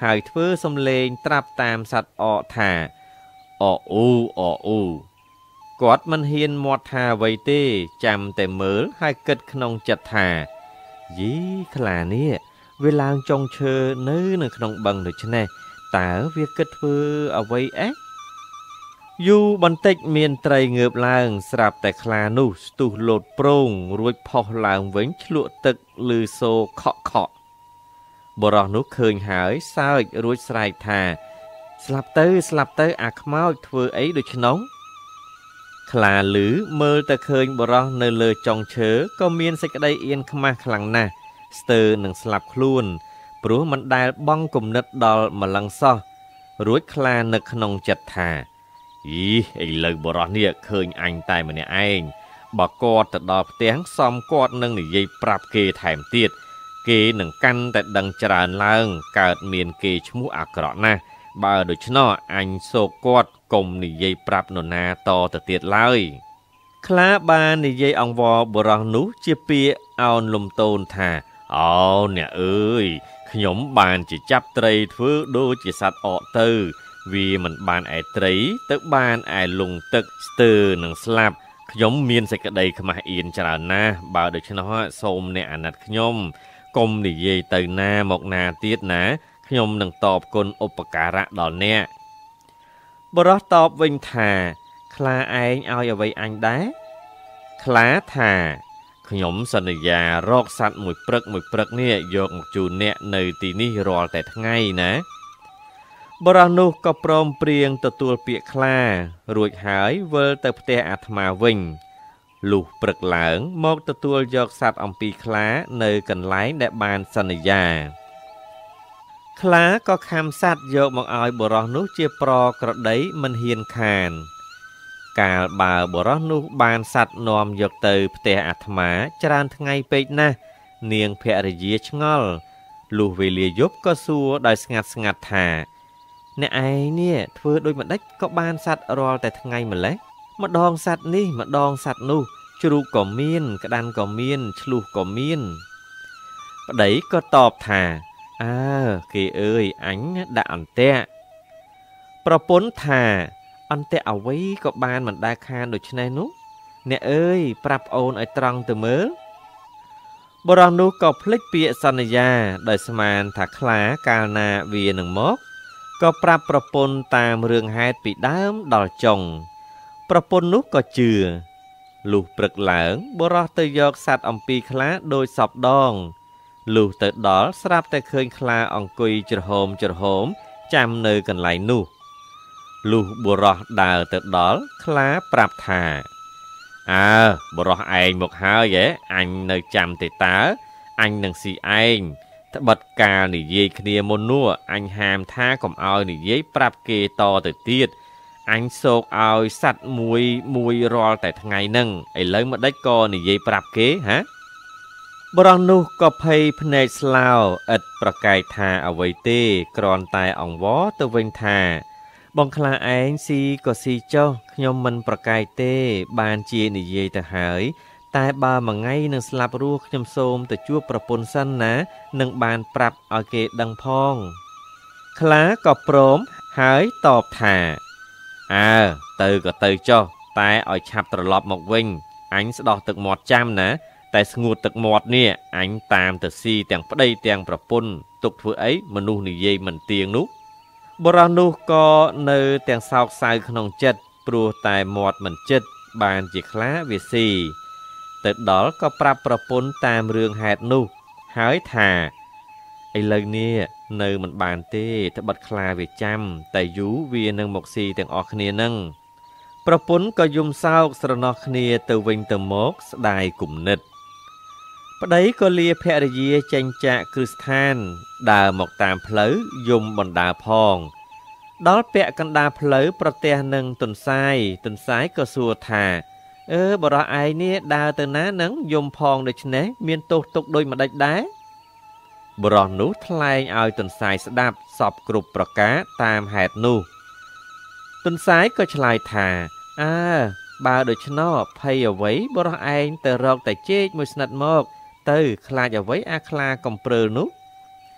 ហើយធ្វើសំឡេងត្រាប់តាមសត្វអកថាអអ៊ូគាត់មិនហ៊ានមាត់ថាអ្វីទេចាំតែមើលហើយគិតក្នុងចិត្តថាយីខ្លានេះវាឡើងចុងឈើនៅក្នុងបឹងដូច្នេះតើវាគិតធ្វើអ្វីអេយូរបន្តិចមានត្រីងើបឡើងស្រាប់តែខ្លានោះស្ទុះលោតប្រងរួចផុសឡើងវិញឆ្លក់ទឹកឮសូរខក់បរោះនោះឃើញហើយសើចរួចស្រែកថាស្លាប់ទៅអាខ្មោចធ្វើអីដូច្នោះខ្លាឮមើលតែឃើញបរោះនៅលើចុងឈើក៏មានសេចក្តីអៀនខ្មាស់ខ្លាំងណាស់ស្ទើរនឹងស្លាប់ខ្លួនព្រោះមិនដែលបង់គំនិតដល់ម្លឹងសោះរួចខ្លានឹកក្នុងចិត្តថាអីឥឡូវបរោះនេះឃើញអញតែម្នាក់ឯងបើគាត់ទៅដល់ផ្ទះសំគាត់នឹងនិយាយប្រាប់គេថែមទៀតគេនឹងកាន់តែដឹងច្រើនឡើងកើតមានគេឈ្មោះអាក្រក់ណាស់បើដូច្នោះអញសោកគាត់កុំនិយាយប្រាប់នរណាតទៅទៀតឡើយខ្លាបាននិយាយអង្វរបរោះនោះជាពាក្យអោនលំទោនថាអូអ្នកអើយខ្ញុំបានជាចាប់ត្រីធ្វើដូចជាសត្វអកទៅវាមិនបានឯត្រីទៅបានឯលងទឹកស្ទើរនឹងស្លាប់ខ្ញុំមានសេចក្តីខ្មាស់អៀនច្រើនណាស់បើដូច្នោះសូមអ្នកអាណិតខ្ញុំកុំនិយាយទៅណាមកណាទៀតណាខ្ញុំនឹងតបគុណឧបការៈដល់អ្នកបរោះតបវិញថាខ្លាឯងឲ្យអ្វីអញដែរខ្លាថាខ្ញុំសន្យារកសัตว์មួយព្រឹកនេះយកមកជូនអ្នកនៅទីនេះរាល់តែថ្ងៃណាបរោះនោះក៏ព្រមព្រៀងទទួលពាក្យខ្លារួចហើយវិលទៅផ្ទះអាត្មាវិញលុះព្រឹកឡើងមកទទួលយកសัตว์អំពីខ្លានៅកន្លែងដែលបានសន្យាខ្លាក៏ខាំសัตว์យកមកឲ្យបរោះនោះជាប្រក្រតីមិនហ៊ានខានកាលបើបរោះនោះបានសัตว์នាំយកទៅផ្ទះអាត្មាច្រើនថ្ងៃពេកណាស់នាងភរិយាឆ្ងល់លុះវេលាយប់ក៏សួរដោយស្ងាត់ថាអ្នកឯងនេះធ្វើដូចម្ដេចក៏បានសัตว์រាល់តែថ្ងៃម្លេះម្ដងសัตว์នេះម្ដងសัตว์នោះជ្រូកក៏មានក្តាន់ក៏មានឆ្លុះក៏មានប្តីក៏តបថាអើគេអើយអញដាក់អន្ទាក់ប្រពន្ធថាអន្ទាក់អ្វីក៏បានមិនដែលខានដូច្នេះនោះអ្នកអើយប្រាប់អូនឲ្យត្រង់ទៅមើលបរោះនោះក៏ភ្លេចពាក្យសន្យាដោយស្មានថាខ្លាកាលណាវានឹងមកក៏ប្រាប់ប្រពន្ធតាមរឿងហេតុពីដើមដល់ចុងប្រពន្ធនោះក៏ជឿលុះព្រឹកឡើងបរោះទៅយកសัตว์អំពីខ្លាដោយសពដងលុះទៅដល់ស្រាប់តែឃើញខ្លាអង្គុយច្រហមចាំនៅកន្លែងនោះលុះបុរសដើរទៅដល់ខ្លាប្រាប់ថាអើបុរសឯងមកហើយអញនៅចាំទេតើអញនឹងស៊ីឯងត្បិតកាលនិយាយគ្នាមុននោះអញហាមថាកុំឲ្យនិយាយប្រាប់គេតទៅទៀតអញសោកឲ្យសัตว์មួយរាល់តែថ្ងៃហ្នឹងឥឡូវម្ដេចក៏និយាយប្រាប់គេហាបរោះនោះក៏ភ័យភ្នែកស្លោឥតប្រកែកថាអ្វីទេគ្រាន់តែអង្វរទៅវិញថាបងខ្លាឯងស៊ីក៏ស៊ីចុះខ្ញុំមិនប្រកែកទេបានជានិយាយទៅហើយតែបើមួយថ្ងៃនឹងស្លាប់រស់ខ្ញុំសូមទៅជួបប្រពន្ធសិនណានឹងបានប្រាប់ឲ្យគេដឹងផងខ្លាក៏ព្រមហើយតបថាអើទៅក៏ទៅចុះតែឲ្យឆាប់ត្រឡប់មកវិញអញស្ដោះទឹកមាត់ចាំណាតែស្ងួតទឹកមាត់នេះអញតាមទៅស៊ីទាំងប្តីទាំងប្រពន្ធទុកធ្វើអីមនុស្សនិយាយមិនទៀងនោះបរោះនោះក៏នៅទាំងសោកសៅក្នុងចិត្តព្រោះតែមាត់មិនចិត្តបានជាខ្លាវាស៊ីទៅដល់ក៏ប្រាប់ប្រពន្ធតាមរឿងហេតុនោះហើយថាឥឡូវនេះនៅមិនបានទេត្បិតខ្លាវាចាំតែយូរវានឹងមកស៊ីទាំងអស់គ្នានឹងប្រពន្ធក៏យំសោកស្រណោះគ្នាទៅវិញទៅមកស្ដាយគំនិតប្តីក៏លាភរិយាចេញចាកគ្រឹះស្ថានដើរមកតាមផ្លូវយំបណ្ដាផងដល់ពាក់កណ្ដាលផ្លូវប្រទះនឹងទន្សាយក៏សួរថាបរោះឯងនេះដើរទៅណានឹងយំផងដូច្នេះមានទោសទុកដូចម្ដេចដែរបរោះនោះថ្លែងឲ្យទន្សាយស្ដាប់សពគ្រប់ប្រការតាមហេតុនោះទន្សាយក៏ឆ្លើយថាបើដូច្នោះភ័យអ្វីបរោះឯងទៅរកតែចេកមួយស្និតមកទៅខ្លាចអ្វីអាខ្លាកំព្រើលនោះ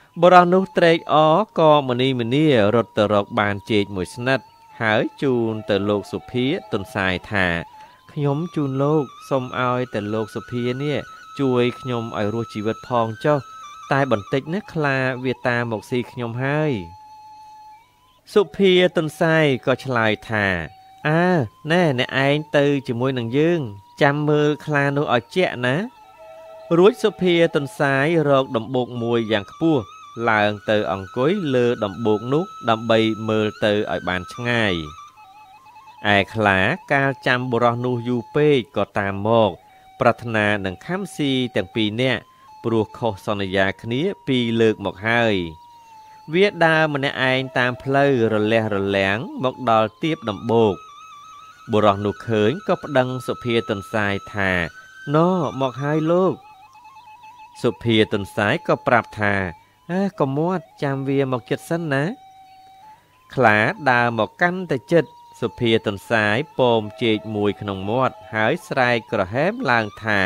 បរោះនោះត្រេកអរក៏មនីមនីរត់ទៅរកបានចេកមួយស្និតហើយជូនទៅលោកសុភាទន្សាយថាខ្ញុំជូនលោកសូមឲ្យតែលោកសុភានេះជួយខ្ញុំឲ្យរស់ជីវិតផងចុះតែបន្តិចណាខ្លាវាតាមមកស៊ីខ្ញុំហើយសុភាទន្សាយក៏ឆ្លើយថាណែអ្នកឯងទៅជាមួយនឹងយើងចាំមើលខ្លានោះឲ្យជាក់ណារួចសុភាទន្សាយរកដំបូកមួយយ៉ាងខ្ពស់ឡើងទៅអង្គុយលើដំបូកនោះដើម្បីមើលទៅឲ្យបានឆ្ងាយឯខ្លាកាលចាំបុរសនោះយូរពេកក៏តាមមកប្រាថ្នានឹងខំស៊ីទាំងពីរនាក់ព្រោះខុសសន្យាគ្នា2លើកមកហើយវាដើរម្នាក់ឯងតាមផ្លូវរលះរលាំងមកដល់ទៀបដំបូកបុរសនោះឃើញក៏ប្តឹងសុភាទន្សាយថាណ៎មកហើយលោកសុភាទន្សាយក៏ប្រាប់ថាកុំមាត់ចាំវាមកចិត្តសិនណាខ្លាដើរមកកាន់តែចិត្តសុភាទន្សាយពមចេកមួយក្នុងមាត់ហើយស្រែកក្រហមឡើងថា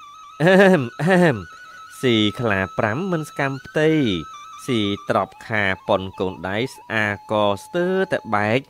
ស៊ីខ្លា5មិនស្កម្មផ្ទៃស៊ីត្រប់ខាប៉ុនកូនដៃស្អាកស្ទើរតែបែក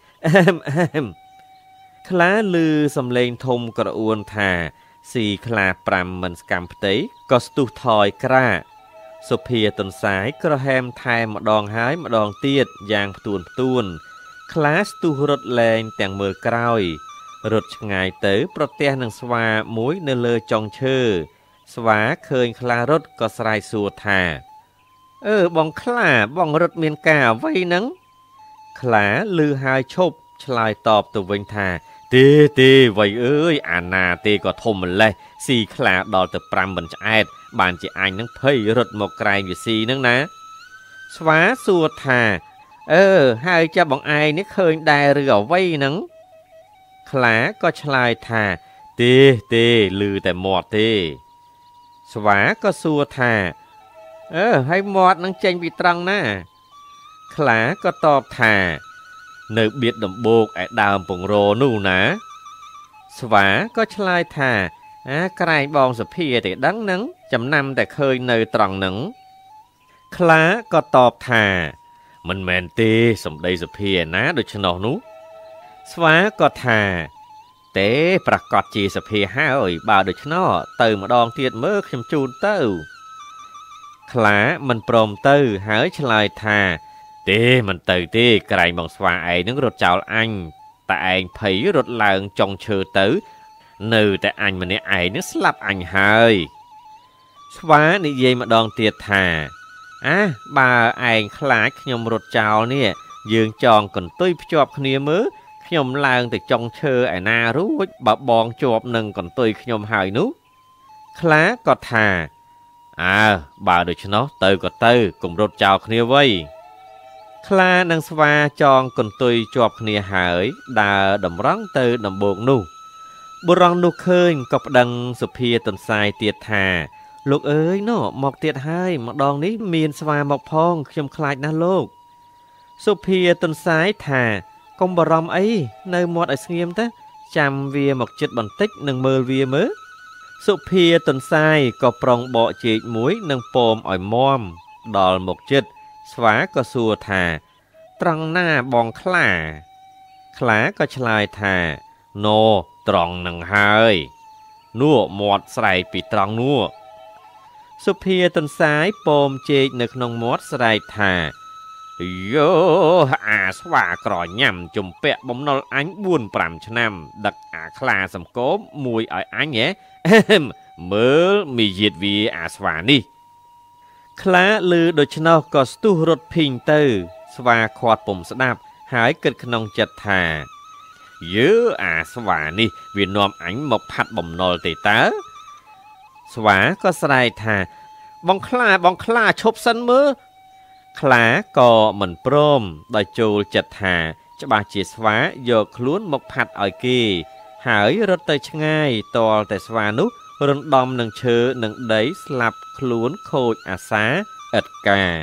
ខ្លាឮសំឡេងធំក្រអួនថាស៊ីខ្លា5មិនស្កម្មផ្ទៃក៏ស្ទុះថយក្រាសុភាទន្សាយក្រហមថែមម្ដងហើយម្ដងទៀតយ៉ាងផ្ទួនខ្លាស្ទុះរត់លែងទាំងមើលក្រោយរត់ឆ្ងាយទៅប្រទះនឹងស្វាមួយនៅលើចុងឈើស្វាឃើញខ្លារត់ក៏ស្រែកសួរថាបងខ្លាបងរត់មានការអ្វីហ្នឹងខ្លាឮហើយឈប់ឆ្លើយតបទៅវិញថាទេវៃអើយអាណាទេក៏ធំម្លេះស៊ីខ្លាដល់ទៅ5មិនឆ្អែតបានជាអញនឹងភ័យរត់មកក្រែងវាស៊ីហ្នឹងណាស្វាសួរថាហើយចាប់បងឯងនេះឃើញដែរឬអ្វីហ្នឹងខ្លាក៏ឆ្លើយថាទេឮតែមាត់ទេស្វាក៏សួរថាហើយមាត់នឹងចេញពីត្រង់ណាខ្លាក៏តបថានៅបៀតដំបូកឯដើមពងរនោះណាស្វាក៏ឆ្លើយថាក្រែងបងសុភាទេដឹងនឹងចំណាំតែឃើញនៅត្រង់ហ្នឹងខ្លាក៏តបថាមិនមែនទេសំដីសុភាណាដូច្នោះនោះស្វាក៏ថាទេប្រកាសជាសុភាហើយបើដូច្នោះទៅម្ដងទៀតមើលខ្ញុំជូនទៅខ្លាមិនព្រមទៅហើយឆ្លើយថាទេមិនទៅទេក្រែងបងស្វាឯងនឹងរត់ចោលអញតែឯងភ័យរត់ឡើងចុងឈើទៅនៅតែអញម្នាក់ឯងនឹងស្លាប់អញហើយស្វានិយាយម្ដងទៀតថាបើឯងខ្លាចខ្ញុំរត់ចោលនេះយើងចងកន្ទុយភ្ជាប់គ្នាមើលខ្ញុំឡើងទៅចុងឈើឯណារួចបើបងជាប់នឹងកន្ទុយខ្ញុំហើយនោះខ្លាក៏ថាបើដូច្នោះទៅក៏ទៅកុំរត់ចោលគ្នាវៃខ្លានិងស្វាចងកន្ទុយជាប់គ្នាហើយដើរតម្រង់ទៅដំបូកនោះបុរសនោះឃើញក៏ប្តឹងសុភាទន្សាយទៀតថាលោកអើយណ៎មកទៀតហើយម្ដងនេះមានស្វាមកផងខ្ញុំខ្លាចណាស់លោកសុភាទន្សាយថាកុំបារម្ភអីនៅមាត់ឲ្យស្ងៀមទៅចាំវាមកជិតបន្តិចនឹងមើលវាមើលសុភាទន្សាយក៏ប្រុងបកចេកមួយនឹងពមឲ្យមាំដល់មកជិតស្វាក៏សួរថាត្រង់ណាបងខ្លាក៏ឆ្លើយថាណូត្រង់នឹងហើយនោះមាត់ស្រែកពីត្រង់នោះសុភាទន្សាយពមចេកនៅក្នុងមាត់ស្រែកថាយោអាស្វាក្រញ៉ាំជំពាក់បំណុលអញ 4-5 ឆ្នាំដឹកអាខ្លាសំគមមួយឲ្យអញមើលមីយាទវាអាស្វានេះខ្លាឮដូច្នោះក៏ស្ទុះរត់ភីងទៅស្វាខាត់ពុំស្ដាប់ហើយគិតក្នុងចិត្តថាអាស្វានេះវានាំអញមកផាត់បំណុលទេតើស្វាក៏ស្រែកថាបងខ្លាឈប់សិនមើលខ្លាក៏មិនព្រមដោយចូលចិត្តថាច្បាស់ជាស្វាយកខ្លួនមកផាត់ឲ្យគេហើយរត់ទៅឆ្ងាយទាល់តែស្វានោះរំដំនឹងឈើនឹងដីស្លាប់ខ្លួនខូចអាសាឥតការ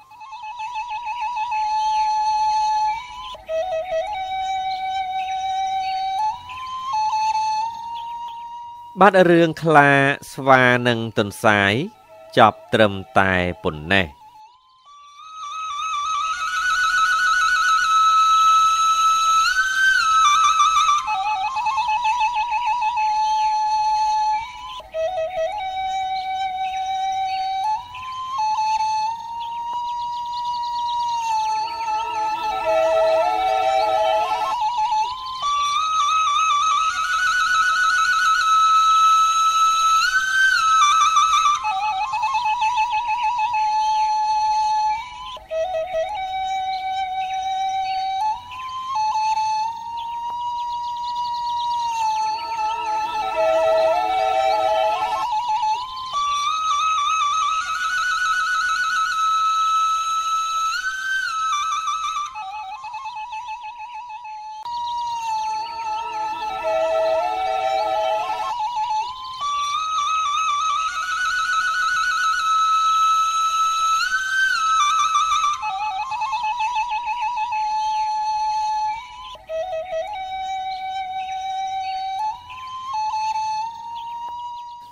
បាត់រឿងខ្លាស្វានិងទន្សាយចប់ត្រឹមតែប៉ុណ្ណេះ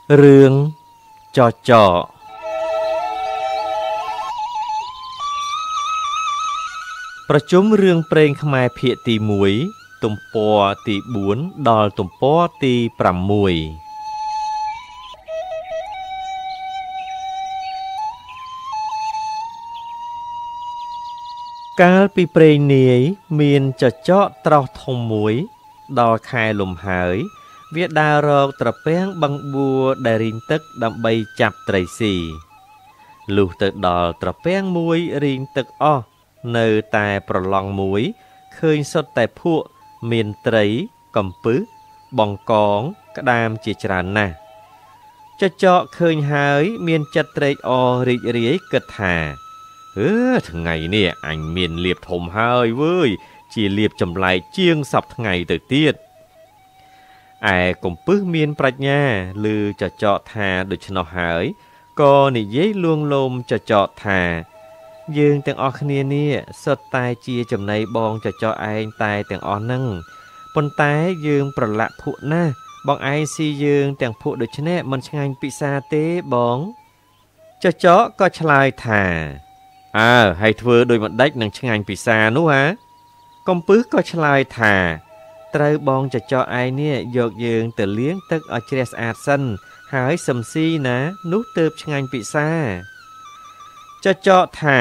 រឿងចចប្រជុំរឿងព្រេងខ្មែរភាគទី1ទំព័រទី4ដល់ទំព័រទី6កាលពីព្រេងនាយមានចចកត្រោសធំមួយដល់ខែលំហើយវាដើររកត្រពាំងបឹងបួរដែលរីងទឹកដើម្បីចាប់ត្រីស៊ីលុះទៅដល់ត្រពាំងមួយរីងទឹកអស់នៅតែប្រឡងមួយឃើញសុទ្ធតែភក់មានត្រីកំពឹសបង្កងក្តាមជាច្រើនណាស់ចចកឃើញហើយមានចិត្តត្រេកអររីករាយគិតថាថ្ងៃនេះអញមានលៀបធំហើយវើយជាលៀបចម្លែកជាងសពថ្ងៃទៅទៀតឯកំពឹសមានប្រាជ្ញាឮចចកថាដូច្នោះហើយក៏និយាយលួងលោមចចកថាយើងទាំងអស់គ្នានេះសុទ្ធតែជាចំណីបងចចកឯងតែទាំងអស់ហ្នឹងប៉ុន្តែយើងប្រឡាក់ភក់ណាស់បងឯងស៊ីយើងទាំងភក់ដូច្នេះមិនឆ្ងាញ់ពិសាទេបងចចកក៏ឆ្លើយថាហើយធ្វើដោយមិនដេចនឹងឆ្ងាញ់ពិសានោះហ่าកំពឹសក៏ឆ្លើយថាត្រូវបងចចកឯងនេះយកយើងទៅលាងទឹកឲ្យជ្រះស្អាតសិនហើយសឹមស៊ីណានោះទើបឆ្ងាញ់ពិសាចចកថា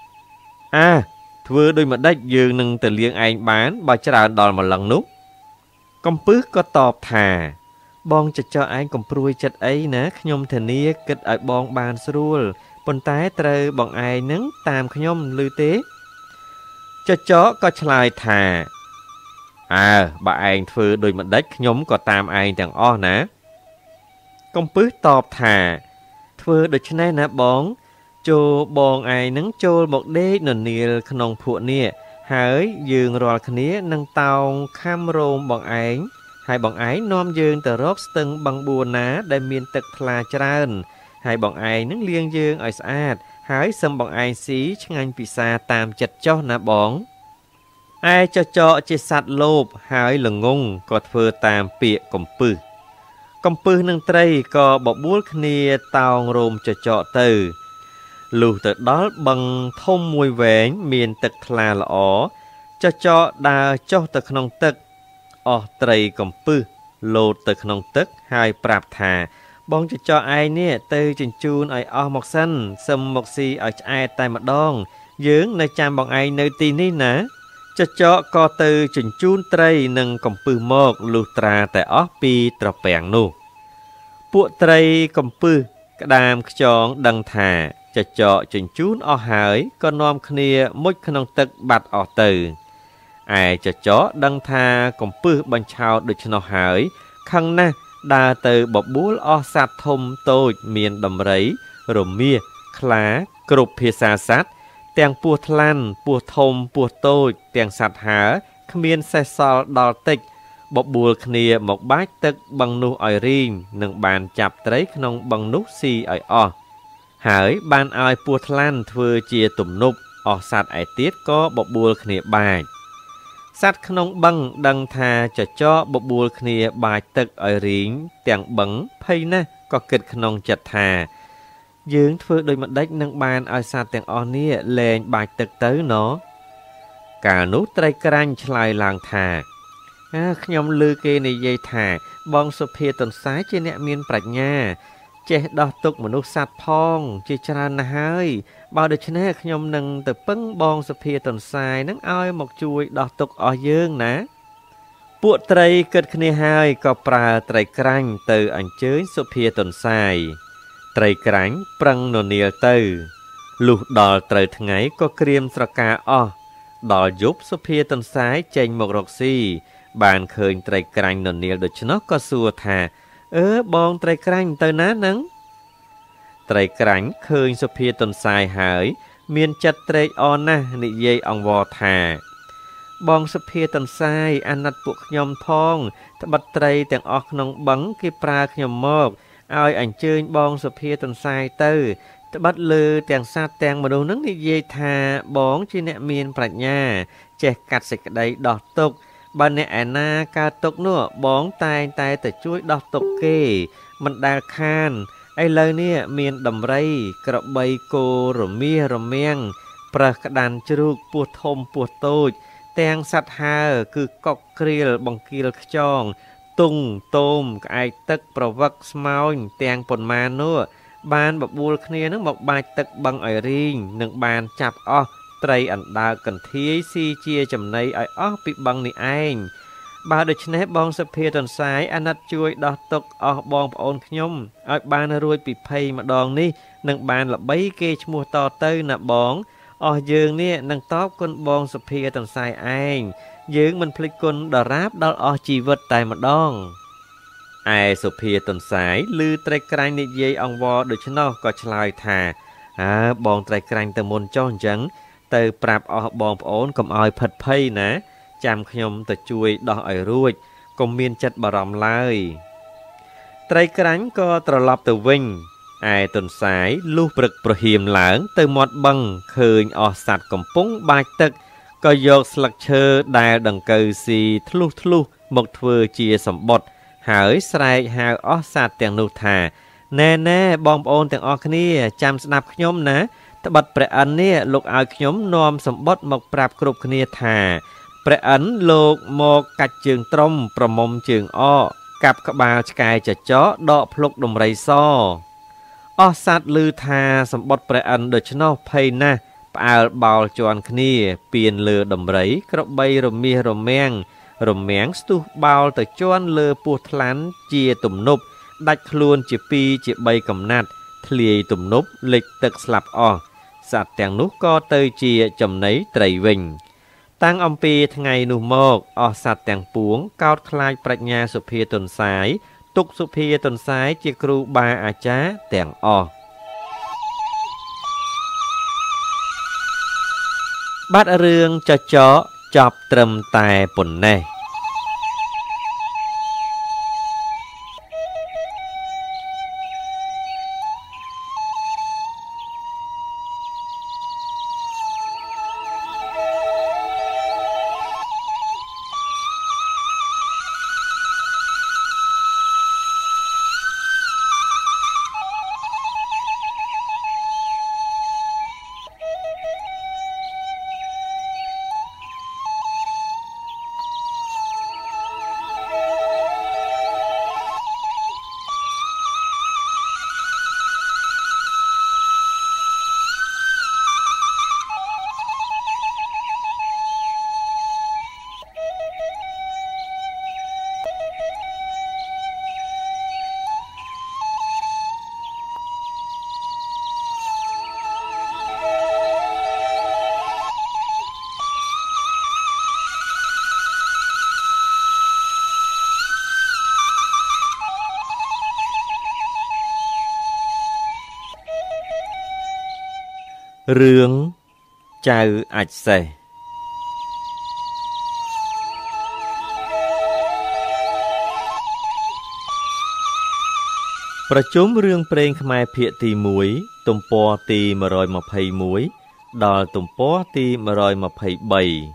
ធ្វើដោយមិនដេចយើងនឹងទៅលាងឯងបានបើច្រើនដល់ម្លឹងនោះកំពឹសក៏តបថាបងចចកឯងកំព្រួយចិត្តអីណាខ្ញុំធានាគិតឲ្យបងបានស្រួលប៉ុន្តែត្រូវបងឯងនឹងតាមខ្ញុំឮទេចចកក៏ឆ្លើយថាបើឯងធ្វើដោយមិនដេចខ្ញុំក៏តាមឯងទាំងអស់ណាកំពឹសតបថាធ្វើដូច្នេះណាបងចូលបងឯងនឹងចូលមកដេកននាលក្នុងភក់នេះហើយយើងរាល់គ្នានឹងតោងខំរោមបងឯងហើយបងឯងនាំយើងទៅរកស្ទឹងបឹងបួរណាដែលមានទឹកថ្លាច្រើនហើយបងឯងនឹងលាងយើងឲ្យស្អាតហើយសឹមបងឯងស៊ីឆ្ងាញ់ពិសាតាមចិត្តចុះណាបងឯចចកជាសត្វលោភហើយល្ងងក៏ធ្វើតាមពាក្យកំពឹសនឹងត្រីក៏បបួលគ្នាតោងរោមចចកទៅលុះទៅដល់បឹងធំមួយវែងមានទឹកថ្លាល្អចចកដើរចុះទៅក្នុងទឹកអស់ត្រីកំពឹសលោតទៅក្នុងទឹកហើយប្រាប់ថាបងចចកឯងនេះទៅជញ្ជូនឲ្យអស់មកសិនសឹមមកស៊ីឲ្យឆ្អែតតែម្ដងយើងនៅចាំបងឯងនៅទីនេះណាចចកក៏ទៅជញ្ជូនត្រីនិងកំពឹសមកលុះត្រាតែអស់ពីត្រពាំងនោះពួកត្រីកំពឹសក្តាមខ្យងដឹងថាចចកជញ្ជូនអស់ហើយក៏នាំគ្នាមុជក្នុងទឹកបាត់អស់ទៅឯចចកដឹងថាកំពឹសបញ្ឆោតដូច្នោះហើយខឹងណាស់ដើរទៅបបួលអស់សត្វធំតូចមានដំរីរមាសខ្លាគ្រប់ភាសាសត្វទាំងពស់ថ្លាន់ពស់ធំពស់តូចទាំងសត្វហើរគ្មានសេះសល់ដល់តិចបបួលគ្នាមកបាចទឹកបឹងនោះឲ្យរីងនិងបានចាប់ត្រីក្នុងបឹងនោះស៊ីឲ្យអស់ហើយបានឲ្យពស់ថ្លាន់ធ្វើជាទំនប់អស់សត្វឯទៀតក៏បបួលគ្នាបាចសត្វក្នុងបឹងដឹងថាចចកបបួលគ្នាបាចទឹកឲ្យរីងទាំងបឹងភ័យណាស់ក៏គិតក្នុងចិត្តថាយើងធ្វើដោយមិនដេចនឹងបានឲ្យសត្វទាំងអស់នេះលែងបាចទឹកទៅណោះកាលនោះត្រីក្រាញ់ឆ្លើយឡើងថាខ្ញុំឮគេនិយាយថាបងសុភាទន្សាយជាអ្នកមានប្រាជ្ញាចេះដោះទុកមនុស្សសត្វផងជាច្រើនណាស់ហើយបើដូច្នេះខ្ញុំនឹងទៅពឹងបងសុភាទន្សាយនឹងឲ្យមកជួយដោះទុកអស់យើងណាពួកត្រីគិតគ្នាហើយក៏ប្រើត្រីក្រាញ់ទៅអញ្ជើញសុភាទន្សាយត្រីក្រាញ់ប្រឹងននាលទៅលុះដល់ត្រូវថ្ងៃក៏ក្រៀមស្រកាអស់ដល់យប់សុភាទន្សាយចេញមករកស៊ីបានឃើញត្រីក្រាញ់ននាលដូច្នោះក៏សួរថាបងត្រីក្រាញ់ទៅណានឹងត្រីក្រាញ់ឃើញសុភាទន្សាយហើយមានចិត្តត្រេកអរណាស់និយាយអង្វរថាបងសុភាទន្សាយអាណិតពួកខ្ញុំផងត្បិតត្រីទាំងអស់ក្នុងបឹងគេប្រើខ្ញុំមកឲ្យអញ្ជើញបងសុភាទន្សាយទៅត្បិតលើទាំងសត្វទាំងមនុស្សនឹងនិយាយថាបងជាអ្នកមានប្រាជ្ញាចេះកាត់សេចក្តីដោះទុកបើអ្នកឯណាកើតទុកនោះបងតែងតែទៅជួយដោះទុកគេមិនដែលខានឥឡូវនេះមានដំរីក្របីគោរមាសរមាំងប្រើសក្តាន់ជ្រូកពស់ធំពស់តូចទាំងសត្វហើគឺកុកក្រៀលបង្គាលខ្យងទុងតូមក្អែកទឹកប្រវឹកស្មោញទាំងប៉ុន្មាននោះបានបបួលគ្នានឹងមកបាចទឹកបឹងឲ្យរីងនឹងបានចាប់អស់ត្រីអណ្ដើកកន្ធាយស៊ីជាចំណីឲ្យអស់ពីបឹងនេះឯងបើដូច្នេះបងសុភាទន្សាយអាណិតជួយដោះទុកអស់បងប្អូនខ្ញុំឲ្យបានរួចពីភ័យម្ដងនេះនឹងបានល្បីគេឈ្មោះតទៅណាបងអស់យើងនេះនឹងតបគុណបងសុភាទន្សាយឯងយើងមិនភ្លេចគុណដរាបដល់អស់ជីវិតតែម្ដងឯសុភាទន្សាយឮត្រីក្រាញ់និយាយអង្វរដូច្នោះក៏ឆ្លើយថាបងត្រីក្រាញ់ទៅមុនចុះអញ្ចឹងទៅប្រាប់អស់បងប្អូនកុំឲ្យផិតភ័យណាចាំខ្ញុំទៅជួយដោះឲ្យរួចកុំមានចិត្តបារម្ភឡើយត្រីក្រាញ់ក៏ត្រឡប់ទៅវិញឯទន្សាយលុះព្រឹកប្រហៀមឡើងទៅមាត់បឹងឃើញអស់សត្វកំពុងបាចទឹកក៏យកស្លឹកឈើដែលដង្កូវស៊ីធ្លុះមកធ្វើជាសម្បុត្រហើយស្រែកហៅអស់សត្វទាំងនោះថាណែបងប្អូនទាំងអស់គ្នាចាំស្ដាប់ខ្ញុំណាត្បិតព្រះឥន្ទនេះលោកឲ្យខ្ញុំនាំសម្បុត្រមកប្រាប់គ្រប់គ្នាថាព្រះឥន្ទលោកមកកាច់ជើងត្រុំប្រមុំជើងអកកាប់ក្បាលឆ្កែចចកដកភ្លុកដំរីសអស់សត្វឮថាសម្បុត្រព្រះឥន្ទដូច្នោះភ័យណាស់ផ្អើលបោលជន់គ្នាពៀនលើដំរីក្របីរមាសរមាំងស្ទុះបោលទៅជន់លើពោះថ្លាន់ជាទំនប់ដាច់ខ្លួនជា2ជា3កំណាត់ធ្លាយទំនប់លិចទឹកស្លាប់អស់សត្វទាំងនោះក៏ទៅជាចំណីត្រីវិញតាំងអំពីថ្ងៃនោះមកអស់សត្វទាំងពួងកោតខ្លាចប្រាជ្ញាសុភាទន្សាយទុកសុភាទន្សាយជាគ្រូបាអាចារ្យទាំងអស់បាត់រឿងចចកចប់ត្រឹមតែប៉ុណ្ណេះរឿងចៅអាចសេះប្រជុំរឿងព្រេងខ្មែរភាគទី1ទំព័រទី121ដល់ទំព័រទី123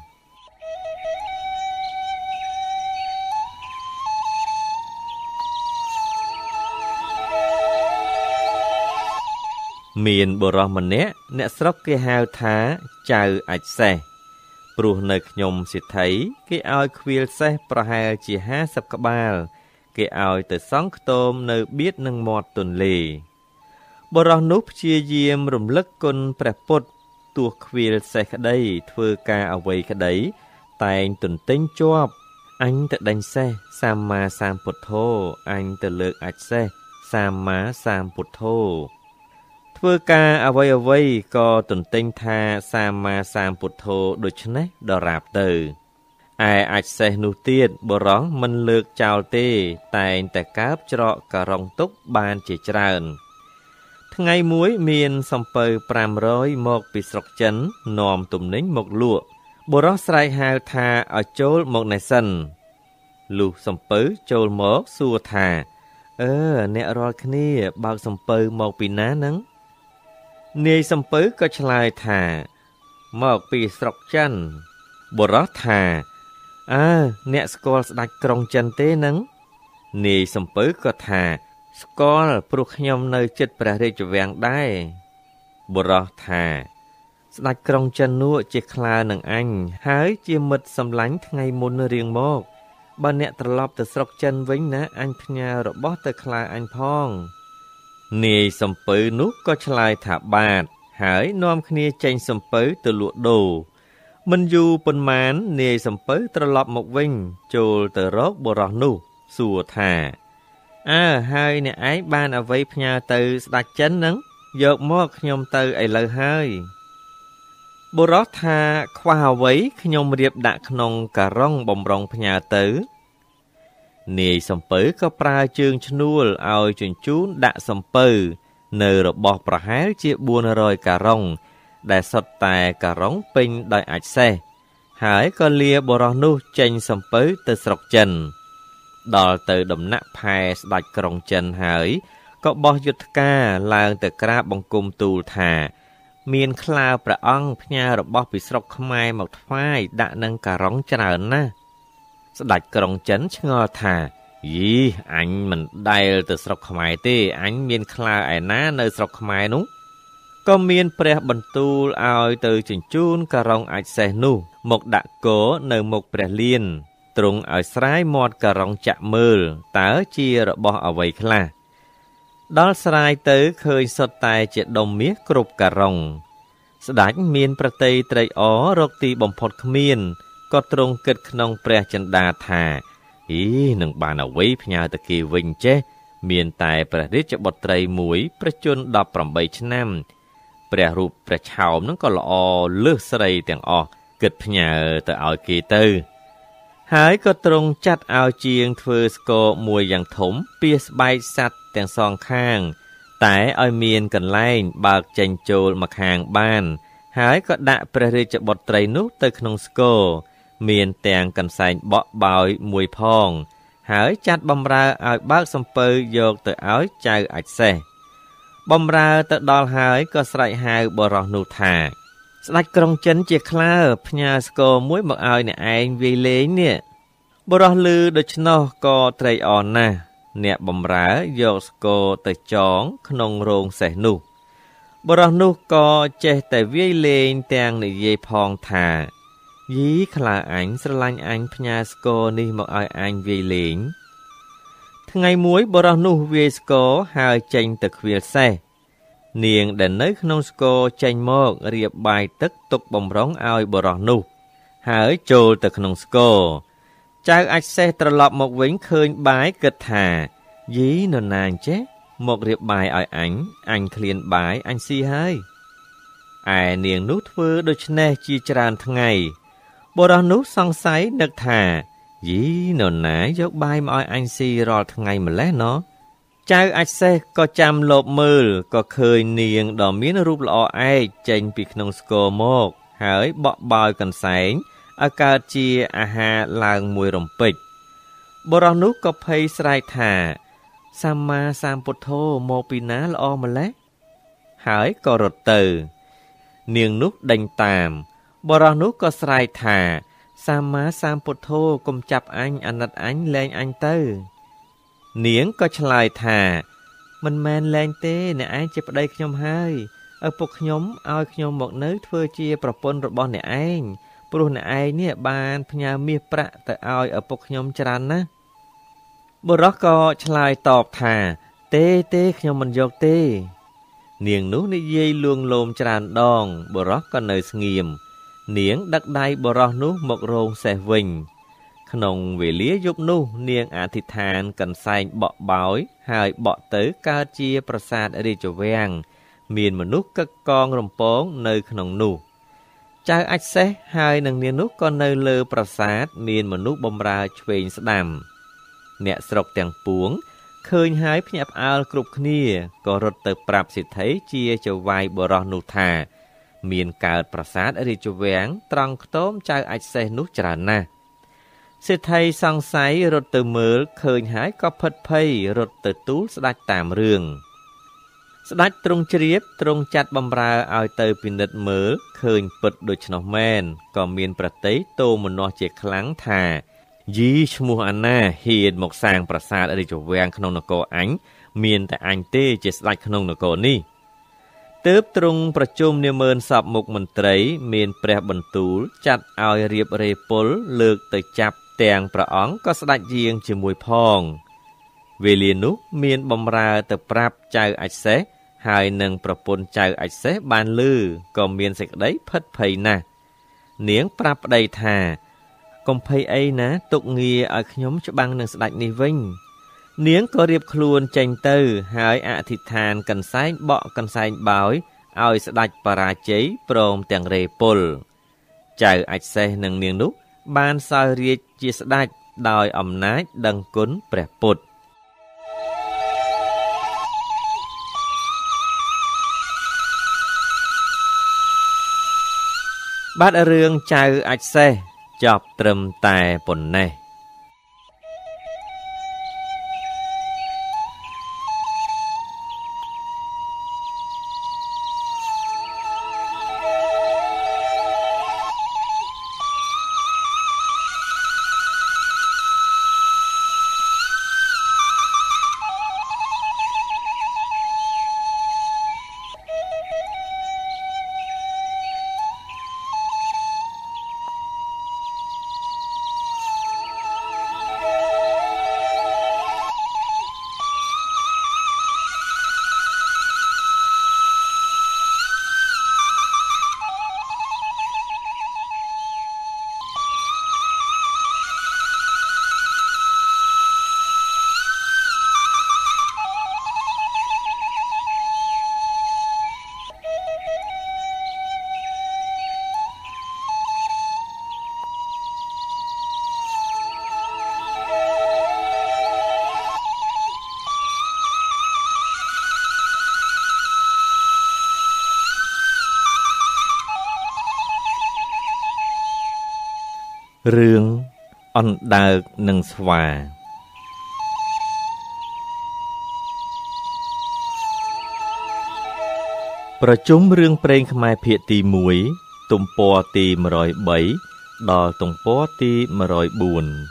មានបុរសម្នាក់អ្នកស្រុកគេហៅថាចៅអាចសេះព្រោះនៅខ្ញុំសិទ្ធិគេឲ្យខ្វៀលសេះប្រហែលជា50ក្បាលគេឲ្យទៅសង់ខ្ទមនៅបៀតនឹងមាត់ទន្លេបុរសនោះព្យាយាមរំលឹកគុណព្រះពុទ្ធទោះខ្វៀលសេះក្តីធ្វើការអ្វីក្តីតែងទន្ទិញជាប់អញទៅដេញសេះសម្មាសម្ពុទ្ធោអញទៅលើកអាចសេះសម្មាសម្ពុទ្ធោធ្វើការអ្វីក៏ទន្ទិញថាសម្មាសម្ពុទ្ធោដូច្នេះដរាបទៅឯអាចសេះនោះទៀតបុរសមិនលើកចោលទេតែងតែកើបច្រកការុងទុកបានជាច្រើនថ្ងៃមួយមានសំពៅ500មកពីស្រុកចិននាំទំនិញមកលក់បុរសស្រែកហៅថាឲ្យចូលមកណែសិនលុះសំពៅចូលមកសួរថាអ្នករាល់គ្នាបើកសំពៅមកពីណាហ្នឹងនាយសំពៅក៏ឆ្លើយថាមកពីស្រុកចិនបុរសថាអ្នកស្គាល់ស្ដេចក្រុងចិនទេនឹងនាយសំពៅក៏ថាស្គាល់ព្រោះខ្ញុំនៅជិតព្រះរាជវាំងដែរបុរសថាស្ដេចក្រុងចិននោះជាខ្លានឹងអញហើយជាមិត្តសម្លាញ់ថ្ងៃមុនរៀងមកបើអ្នកត្រឡប់ទៅស្រុកចិនវិញណាអញផ្ញើរបស់ទៅខ្លាអញផងនាយសំពៅនោះក៏ឆ្លើយថាបាទហើយនាំគ្នាចេញសំពៅទៅលក់ដូរមិនយូរប៉ុន្មាននាយសំពៅត្រឡប់មកវិញចូលទៅរកបុរសនោះសួរថាហើយអ្នកឯងបានអ្វីផ្ញើទៅស្ដេចចិននឹងយកមកខ្ញុំទៅឥឡូវហើយបុរសថាខ្វះអ្វីខ្ញុំរៀបដាក់ក្នុងការុងបំរុងផ្ញើទៅនាយសំពៅក៏ប្រើជើងឈ្នួលឲ្យជញ្ជូនដាក់សំពៅនៅរបស់ប្រហែលជា400ការុងដែលសុទ្ធតែការុងពេញដោយអាចសេះហើយក៏លាបុរសនោះចេញសំពៅទៅស្រុកចិនដល់ទៅដំណាក់ផែស្ដេចក្រុងចិនហើយក៏បោះយុទ្ធការឡើងទៅក្រាបបង្គំទូលថាមានខ្លាព្រះអង្គផ្ញើរបស់ពីស្រុកខ្មែរមកថ្វាយដាក់នឹងការុងច្រើនណាស់ស្ដេចក្រុងចិនឆ្ងល់ថាយីអញមិនដែលទៅស្រុកខ្មែរទេអញមានខ្លាឯណានៅស្រុកខ្មែរនោះក៏មានព្រះបន្ទូលឲ្យទៅជញ្ជូនការុងអាចសេះនោះមកដាក់គោនៅមុខព្រះលៀនទ្រង់ឲ្យស្រាយមាត់ការុងចាក់មើលតើជារបស់អ្វីខ្លះដល់ស្រាយទៅឃើញសុទ្ធតែជាដុំមាសគ្រប់ការុងស្ដេចមានប្រតិយត្រេកអររកទីបំផុតគ្មានក៏ទ្រង់គិតក្នុងព្រះចិន្តាថានឹងបានអ្វីផ្ញើទៅគេវិញចេះមានតែព្រះរាជបុត្រីមួយប្រជញ្ញ18ឆ្នាំព្រះរូបព្រះឆោមនឹងក៏ល្អលើសស្រីទាំងអស់គិតផ្ញើទៅឲ្យគេទៅហើយក៏ទ្រង់ចាត់ឲ្យជាងធ្វើស្គរមួយយ៉ាងធំពាសស្បែកសัตว์ទាំងសងខាងតែឲ្យមានកន្លែងបើកចេញចូលមកខាងបានហើយក៏ដាក់ព្រះរាជបុត្រីនោះទៅក្នុងស្គរមានទាំងកន្សែងបក់បោយមួយផងហើយចាត់បម្រើឲ្យបើកសំពៅយកទៅឲ្យចៅអាចសេះបម្រើទៅដល់ហើយក៏ស្រែកហៅបរោះនោះថាស្ដេចក្រុងចិនជាខ្លើផ្ញើស្គរមួយមកឲ្យអ្នកឯងវាយលេងនេះបរោះឮដូច្នោះក៏ត្រេកអរណាស់អ្នកបម្រើយកស្គរទៅចងក្នុងរោងសេះនោះបរោះនោះក៏ចេះតែវាយលេងទាំងនិយាយផងថាយីខ្លើអញស្រឡាញ់អញផ្ញើស្គរនេះមកឲ្យអញវាយលេងថ្ងៃមួយបរោះនោះវាយស្គរហើយចេញទៅខ្វៀលសេះនាងដែលនៅក្នុងស្គរចេញមករៀបបាយទឹកទុកបំរុងឲ្យបរោះនោះហើយចូលទៅក្នុងស្គរចៅអាចសេះត្រឡប់មកវិញឃើញបាយគិតថាយីនរណាអញ្ចេះមករៀបបាយឲ្យអញឃ្លានបាយអញស៊ីហើយឯនាងនោះធ្វើដូច្នេះជាច្រើនថ្ងៃបរោះនោះសង្ស័យនឹកថាយីនរណាយកបាយមកឲ្យអញស៊ីរាល់ថ្ងៃម្លេះណោះចៅអាចសេះក៏ចាំលបមើលក៏ឃើញនាងដ៏មានរូបល្អឯកចេញពីក្នុងស្គរមកហើយបក់បោយកន្សែងឲ្យកើតជាអាហារឡើងមួយរំពេចបរោះនោះក៏ភ័យស្រែកថាសម្មាសម្ពុទ្ធោមកពីណាល្អម្លេះហើយក៏រត់ទៅនាងនោះដេញតាមបរោះនោះក៏ស្រែកថាសម្មាសម្ពុទ្ធោកុំចាប់អញអាណិតអញលែងអញទៅនាងក៏ឆ្លើយថាមិនមែនលែងទេអ្នកឯងជាប្តីខ្ញុំហើយឪពុកខ្ញុំឲ្យខ្ញុំមកនៅធ្វើជាប្រពន្ធរបស់អ្នកឯងព្រោះអ្នកឯងនេះបានផ្ញើមាសប្រាក់ទៅឲ្យឪពុកខ្ញុំច្រើនណាស់បុរសក៏ឆ្លើយតបថាទេខ្ញុំមិនយកទេនាងនោះនិយាយលួងលោមច្រើនដងបុរសក៏នៅស្ងៀមនាងដឹកដៃបុរសនោះមករោងសេះវិញក្នុងវេលាយប់នោះនាងអធិដ្ឋានកន្សែងបក់បោយហើយបក់ទៅកើតជាប្រាសាទរាជវាំងមានមនុស្សកឹកកងរំពងនៅក្នុងនោះចៅអាចសេះហើយនឹងនាងនោះក៏នៅលើប្រាសាទមានមនុស្សបម្រើឆ្វេងស្ដាំអ្នកស្រុកទាំងពួងឃើញហើយភ្ញាក់ផ្អើលគ្រប់គ្នាក៏រត់ទៅប្រាប់សិទ្ធិជាចៅវាយបរោះនោះថាមានកើតប្រាសាទរាជវាំងត្រង់ខ្ទមចៅអាចសេះនោះច្រើនណាស់សិទ្ធិសង្ស័យរត់ទៅមើលឃើញហើយក៏ភិតភ័យរត់ទៅទូលស្ដេចតាមរឿងស្ដេចទ្រង់ជ្រាបទ្រង់ចាត់បម្រើឲ្យទៅពិនិត្យមើលឃើញពិតដូច្នោះមែនក៏មានប្រតិទោមនស្សជាខ្លាំងថាយីឈ្មោះអាណាហ៊ានមកសាងប្រាសាទរាជវាំងក្នុងនគរអញមានតែអញទេជាស្ដេចក្នុងនគរនេះទើបទ្រង់ប្រជុំនាម៉ឺនសពមុខមន្ត្រីមានព្រះបន្ទូលចាត់ឲ្យរៀបរេពលលើកទៅចាប់ទាំងព្រះអង្គក៏ស្ដេចយាងជាមួយផងវេលានោះមានបម្រើទៅប្រាប់ចៅអច្សេសហើយនឹងប្រពន្ធចៅអច្សេសបានឮក៏មានសេចក្តីភិតភ័យណាស់នាងប្រាប់ប្តីថាកុំភ័យអីណាទុកងារឲ្យខ្ញុំច្បាំងនឹងស្ដេចនេះវិញនាងក៏រៀបខ្លួនចេញទៅហើយអធិដ្ឋានកន្សែងបក់កន្សែងបោយឲ្យស្ដេចបរាជ័យព្រមទាំងរេពលចៅអច្សេសនិងនាងនោះបានសោយរាជ្យជាស្ដេចដោយអំណាចដឹងគុណព្រះពុទ្ធបាទរឿងចៅអច្សេសចប់ត្រឹមតែប៉ុណ្ណេះរឿងអណ្ដើកនិងស្វាប្រជុំរឿងព្រេងខ្មែរភាគទី1ទំព័រទី103ដល់ទំព័រទី104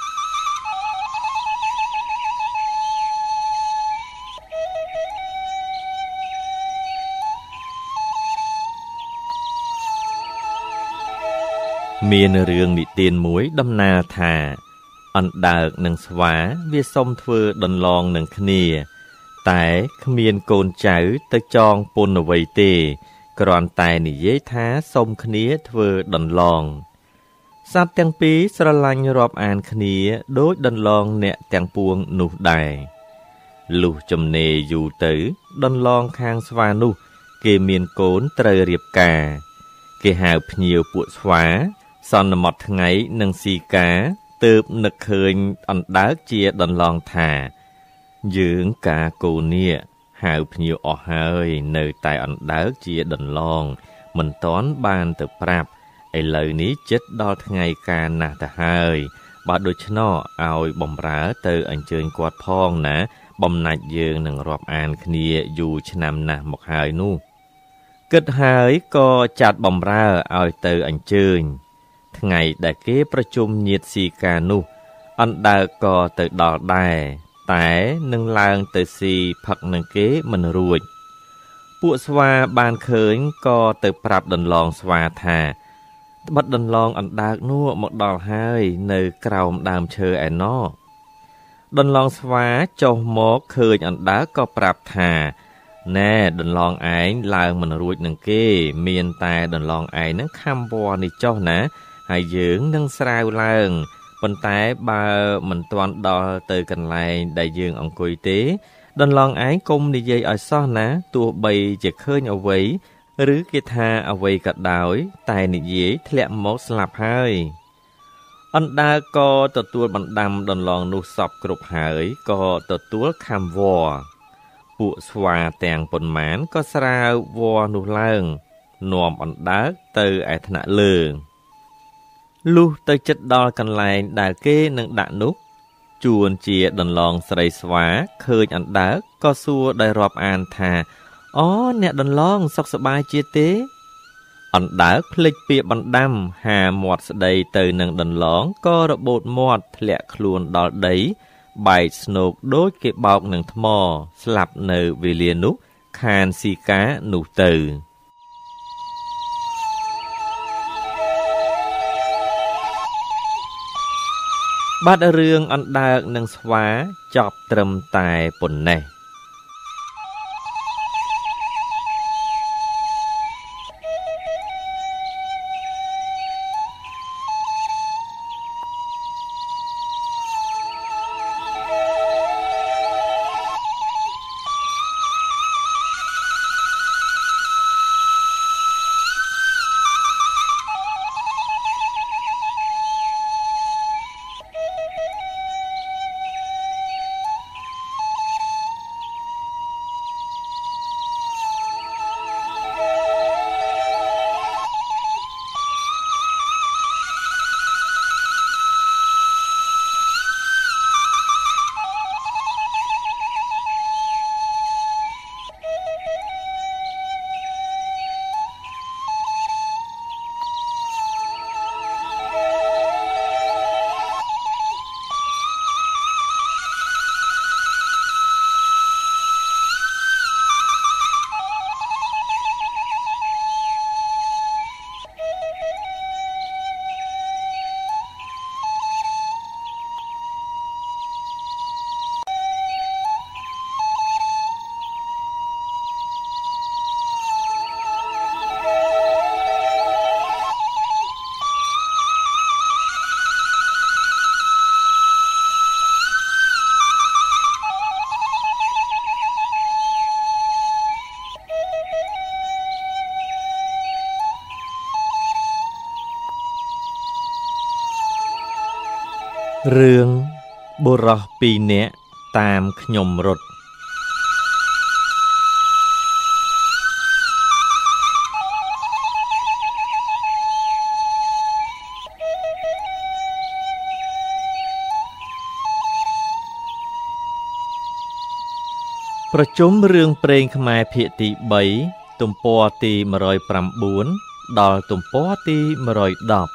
មានរឿងនិទានមួយដំណាលថាអណ្ដើកនិងស្វាវាសុំធ្វើដន្លងនឹងគ្នាតែគ្មានកូនចៅទៅចងពន្ធអ្វីទេគ្រាន់តែនិយាយថាសុំគ្នាធ្វើដន្លងសត្វទាំងពីរស្រឡាញ់រាប់អានគ្នាដូចដន្លងអ្នកទាំងពួងនោះដែរលុះចំណេរយូរទៅដន្លងខាងស្វានោះគេមានកូនត្រូវរៀបការគេហៅភ្ញៀវពួកស្វាសន្មតថ្ងៃនឹងស៊ីការទើបនឹកឃើញអណ្ដើកជាដន្លងថាយើងការកូននេះហៅភ្ញៀវអស់ហើយនៅតែអណ្ដើកជាដន្លងមិនតាន់បានទៅប្រាប់ឥឡូវនេះចិត្តដល់ថ្ងៃការណាស់ទៅហើយបើដូច្នោះឲ្យបំរើទៅអញ្ជើញគាត់ផងណាបំណាច់យើងនឹងរាប់អានគ្នាយូរឆ្នាំណាស់មកហើយនោះគិតហើយក៏ចាត់បំរើឲ្យទៅអញ្ជើញថ្ងៃដែលគេប្រជុំញាតិស៊ីការនោះអណ្ដើកក៏ទៅដល់ដែរតែនឹងឡើងទៅស៊ីផឹកនឹងគេមិនរួចពួកស្វាបានឃើញក៏ទៅប្រាប់ដន្លងស្វាថាត្បិតដន្លងអណ្ដើកនោះមកដល់ហើយនៅក្រោមដើមឈើឯណោះដន្លងស្វាចុះមកឃើញអណ្ដើកក៏ប្រាប់ថាណែដន្លងឯងឡើងមិនរួចនឹងគេមានតែដន្លងឯងនឹងខំវល់នេះចុះណាហើយយើងនឹងស្រាវឡើងប៉ុន្តែបើមិនទាន់ដល់ទៅកន្លែងដែលយើងអង្គុយទេដន្លងឯងកុំនិយាយឲ្យសោះណាទោះបីជាឃើញអ្វីឬគេថាអ្វីក៏ដោយតែនិយាយធ្លាក់មកស្លាប់ហើយអណ្ដើកក៏ទទួលបណ្ដាំដន្លងនោះសពគ្រប់ហើយក៏ទទួលខំវល់ពួកស្វាទាំងប៉ុន្មានក៏ស្រាវវល់នោះឡើងនាំអណ្ដើកទៅឯថ្នាក់លើលុះទៅជិតដល់កន្លែងដែលគេនឹងដាក់នោះជួនជាដន្លងស្រីស្វាឃើញអណ្ដើកក៏សួរដោយរាប់អានថា Ó nè đần lon sọc sờ bài chia tế. Ẩn đá click bịa bằng đâm hà mọt đầy từ nâng đần lón có rập bột mọt lẹ khuôn đỏ đấy bài snok đôi cái bọc nâng thmò slap nở vì liền nút khan si cá nụ từ. Bát rương ẩn đá nâng xóa chọc trầm tài bồn này. Rương bồ rò pì nẹ tam nhom rột.ประชุมเรื่องเพลงខ្មែរភាគទី3ទំព័រទី109ដល់ទំព័រទី110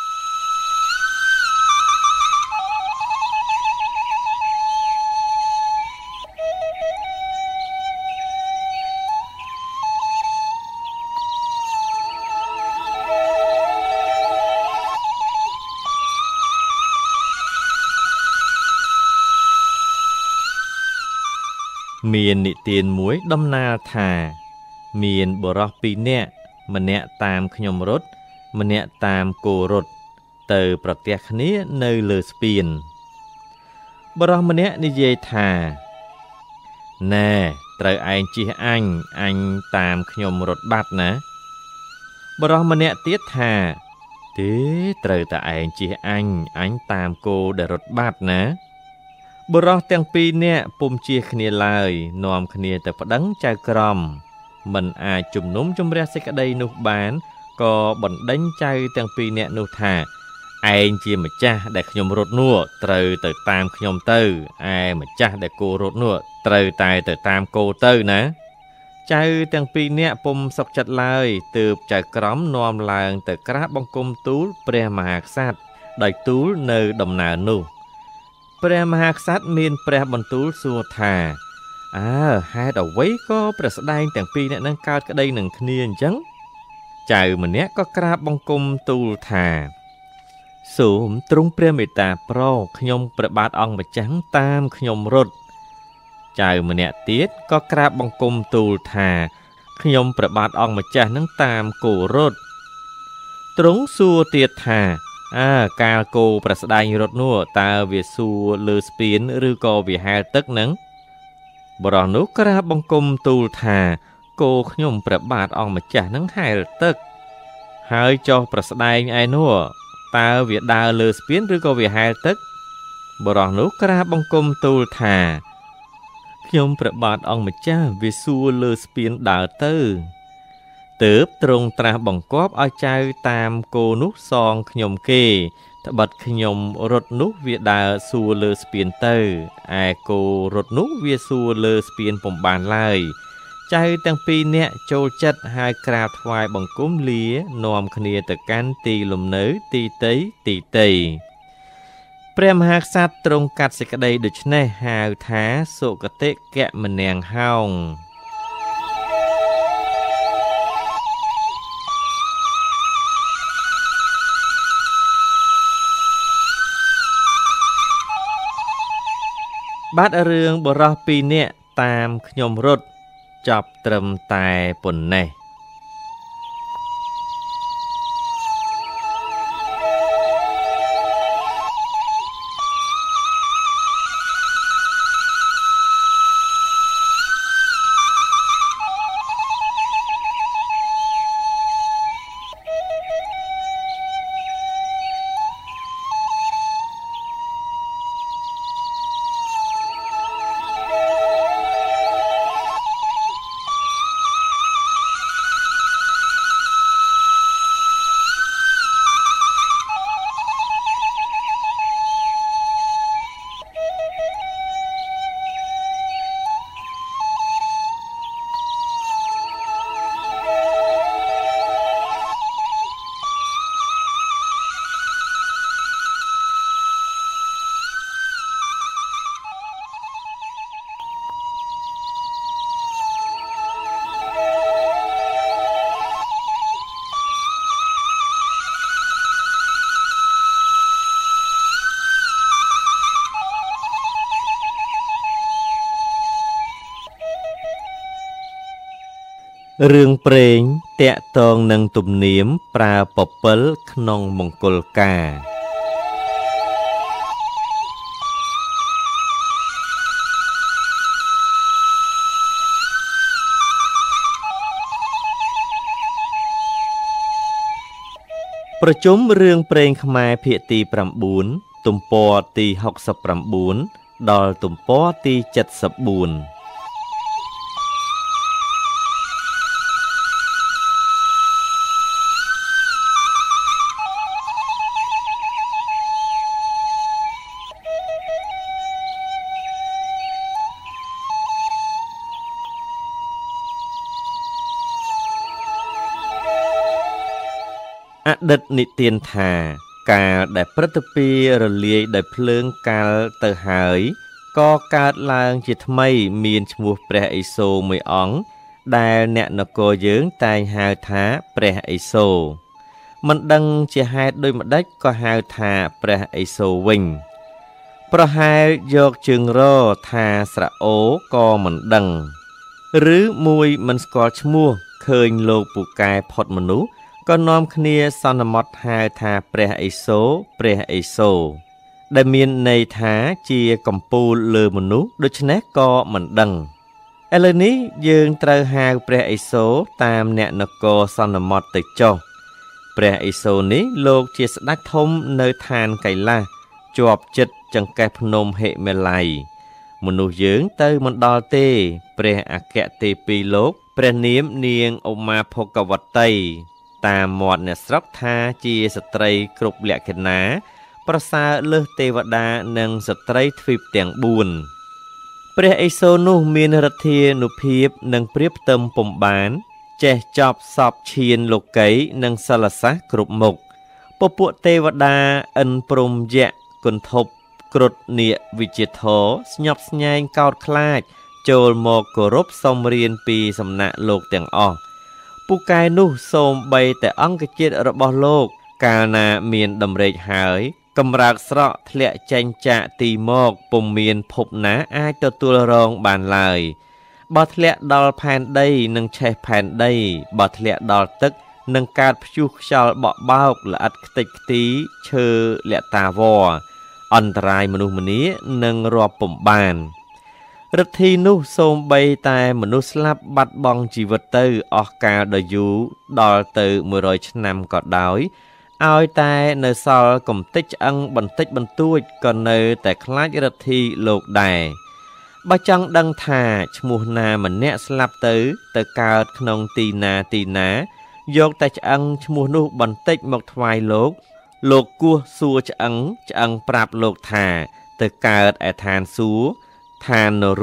មាននិទានមួយដំណាលថាមានបុរសពីរនាក់ម្នាក់តាមខ្ញុំរត់ម្នាក់តាមគោរត់ទៅប្រទះគ្នានៅលើស្ពានបុរសម្នាក់និយាយថាណែត្រូវឯងជិះអញតាមខ្ញុំរត់បាត់ណាបុរសម្នាក់ទៀតថាទេត្រូវតែឯងជិះអញតាមគោដែលរត់បាត់ណាបុរសទាំងពីរនាក់ពុំជៀសគ្នាឡើយនាំគ្នាទៅប្តឹងចៅក្រមមិនអាចជំនុំជម្រះសេចក្តីនោះបានក៏បណ្ដេញចៅទាំងពីរនាក់នោះថាឯងជាម្ចាស់ដែលខ្ញុំរត់នោះត្រូវទៅតាមខ្ញុំទៅឯម្ចាស់ដែលគោរត់នោះត្រូវតែទៅតាមគោទៅណាចៅទាំងពីរនាក់ពុំសុខចិត្តឡើយទើបចៅក្រមនាំឡើងទៅក្រាបបង្គំទូលព្រះមហាក្សត្រដោយទូលនៅដំណើរនោះព្រះមហាក្សត្រមានព្រះបន្ទូលសួរថាហេតុអ្វីក៏ព្រះស្ដែងទាំងពីរនាក់នឹងកើតក្តីនឹងគ្នាអញ្ចឹងចៅម្នាក់ក៏ក្រាបបង្គំទូលថាសូមទ្រង់ព្រះមេត្តាប្រោខ្ញុំព្រះបាទអង្គម្ចាស់តាមខ្ញុំរត់ចៅម្នាក់ទៀតក៏ក្រាបបង្គំទូលថាខ្ញុំព្រះបាទអង្គម្ចាស់នឹងតាមគោរត់ទ្រង់សួរទៀតថាកាលគោប្រស្ដែងរត់នោះតើវាសួរលើស្ពានឬក៏វាហែលទឹកនឹងបរោះនោះក្រាបបង្គំទូលថាគោខ្ញុំព្រះបាទអង្គម្ចាស់នឹងហែលទឹកហើយចុះប្រស្ដែងឯនោះតើវាដើរលើស្ពានឬក៏វាហែលទឹកបរោះនោះក្រាបបង្គំទូលថាខ្ញុំព្រះបាទអង្គម្ចាស់វាសួរលើស្ពានដើរទៅទើបទ្រង់ត្រាស់បង្គាប់ឲ្យចៅតាមគោនោះសងខ្ញុំគេត្បិតខ្ញុំរត់នោះវាដើរសួរលើស្ពានទៅឯគោរត់នោះវាសួរលើស្ពានពុំបានឡើយចៅទាំងពីរនាក់ចូលចិត្តហើយក្រាបថ្វាយបង្គំលានាំគ្នាទៅកាន់ទីលំនៅទីតីព្រះមហាក្សត្រទ្រង់កាត់សេចក្តីដូច្នេះហៅថាសុគតិកមនាងហោងបាទរឿងបរោះពីរនាក់តាមខ្ញុំរត់ចប់ត្រឹមតែប៉ុណ្ណេះរឿងព្រេងតាក់ទងនឹងទំនៀមប្រើពពិលក្នុងមង្គលការប្រជុំរឿងព្រេងខ្មែរភាគទី9ទំព័រទី69ដល់ទំព័រទី74អតីតនិទានថាកាលដែលព្រឹទ្ធពីរលាយដោយភ្លើងកាលទៅហើយក៏កើតឡើងជាថ្មីមានឈ្មោះព្រះឥសូរមួយអង្គដែលអ្នកនគរយើងតែងហៅថាព្រះឥសូរមិនដឹងជាហេតុដូចម្ដេចក៏ហៅថាព្រះឥសូរវិញប្រហែលយកជើងរថាស្រអូក៏មិនដឹងឬមួយមិនស្គាល់ឈ្មោះឃើញលោកពូកែផុតមនុស្សក៏នាំគ្នាសន្មតហៅថាព្រះឥសូរដែលមានន័យថាជាកំពូលលើមនុស្សដូច្នេះក៏មិនដឹងឥឡូវនេះយើងត្រូវហៅព្រះឥសូរតាមអ្នកនគរសន្មតទៅចុះព្រះឥសូរនេះលោកជាស្ដេចធំនៅឋានកៃឡាសជាប់ជិតចង្កេះភ្នំហិមាល័យមនុស្សយើងទៅមិនដល់ទេព្រះអគ្គទេពីលោកព្រះនាមនាងឧមាភគវតីតាមមាត់អ្នកស្រុកថាជាស្ត្រីគ្រប់លក្ខណៈប្រសើរលើសទេវតានិងស្ត្រីទ្វីបទាំង4ព្រះឥសូរនោះមានឫទ្ធានុភាពនិងព្រាបផ្ទឹមពុំបានចេះចប់សពឈានលោកីនិងសិលសាស្ត្រគ្រប់មុខពពួកទេវតាឥន្ទព្រហ្មយៈគន្ធពគ្រុឌនាគវិជ្ជាធរស្ញប់ស្ញែងកោតខ្លាចចូលមកគោរពសុំរៀនពីសំណាក់លោកទាំងអស់ពូកែនោះសូមបីតែអង្គជាតិរបស់លោកកាលណាមានដំរេកហើយកម្រើកស្រក់ធ្លាក់ចេញចាកទីមកពុំមានភពណាអាចទទួលរងបានឡើយបើធ្លាក់ដល់ផែនដីនឹងឆេះផែនដីបើធ្លាក់ដល់ទឹកនឹងកើតព្យុះខ្យល់បក់បោកល្អិតខ្ទេចខ្ទីឈើលតាវរអន្តរាយមនុស្សម្នានឹងរាប់ពុំបានឫទ្ធីនោះសូមបីតែមនុស្សស្លាប់បាត់បង់ជីវិតទៅអស់កាលដ៏យូរដល់ទៅ100ឆ្នាំក៏ដោយឲ្យតែនៅសល់កំតិចឆ្អឹងបន្តិចបន្តួចក៏នៅតែខ្លាចឫទ្ធីលោកដែរបើចង់ដឹងថាឈ្មោះណាម្នាក់ស្លាប់ទៅកើតក្នុងទីណាយកតែឆ្អឹងឈ្មោះនោះបន្តិចមកថ្វាយលោកគោះសួរឆ្អឹងប្រាប់លោកថាទៅកើតឯឋានសួគ៌ឋាននរក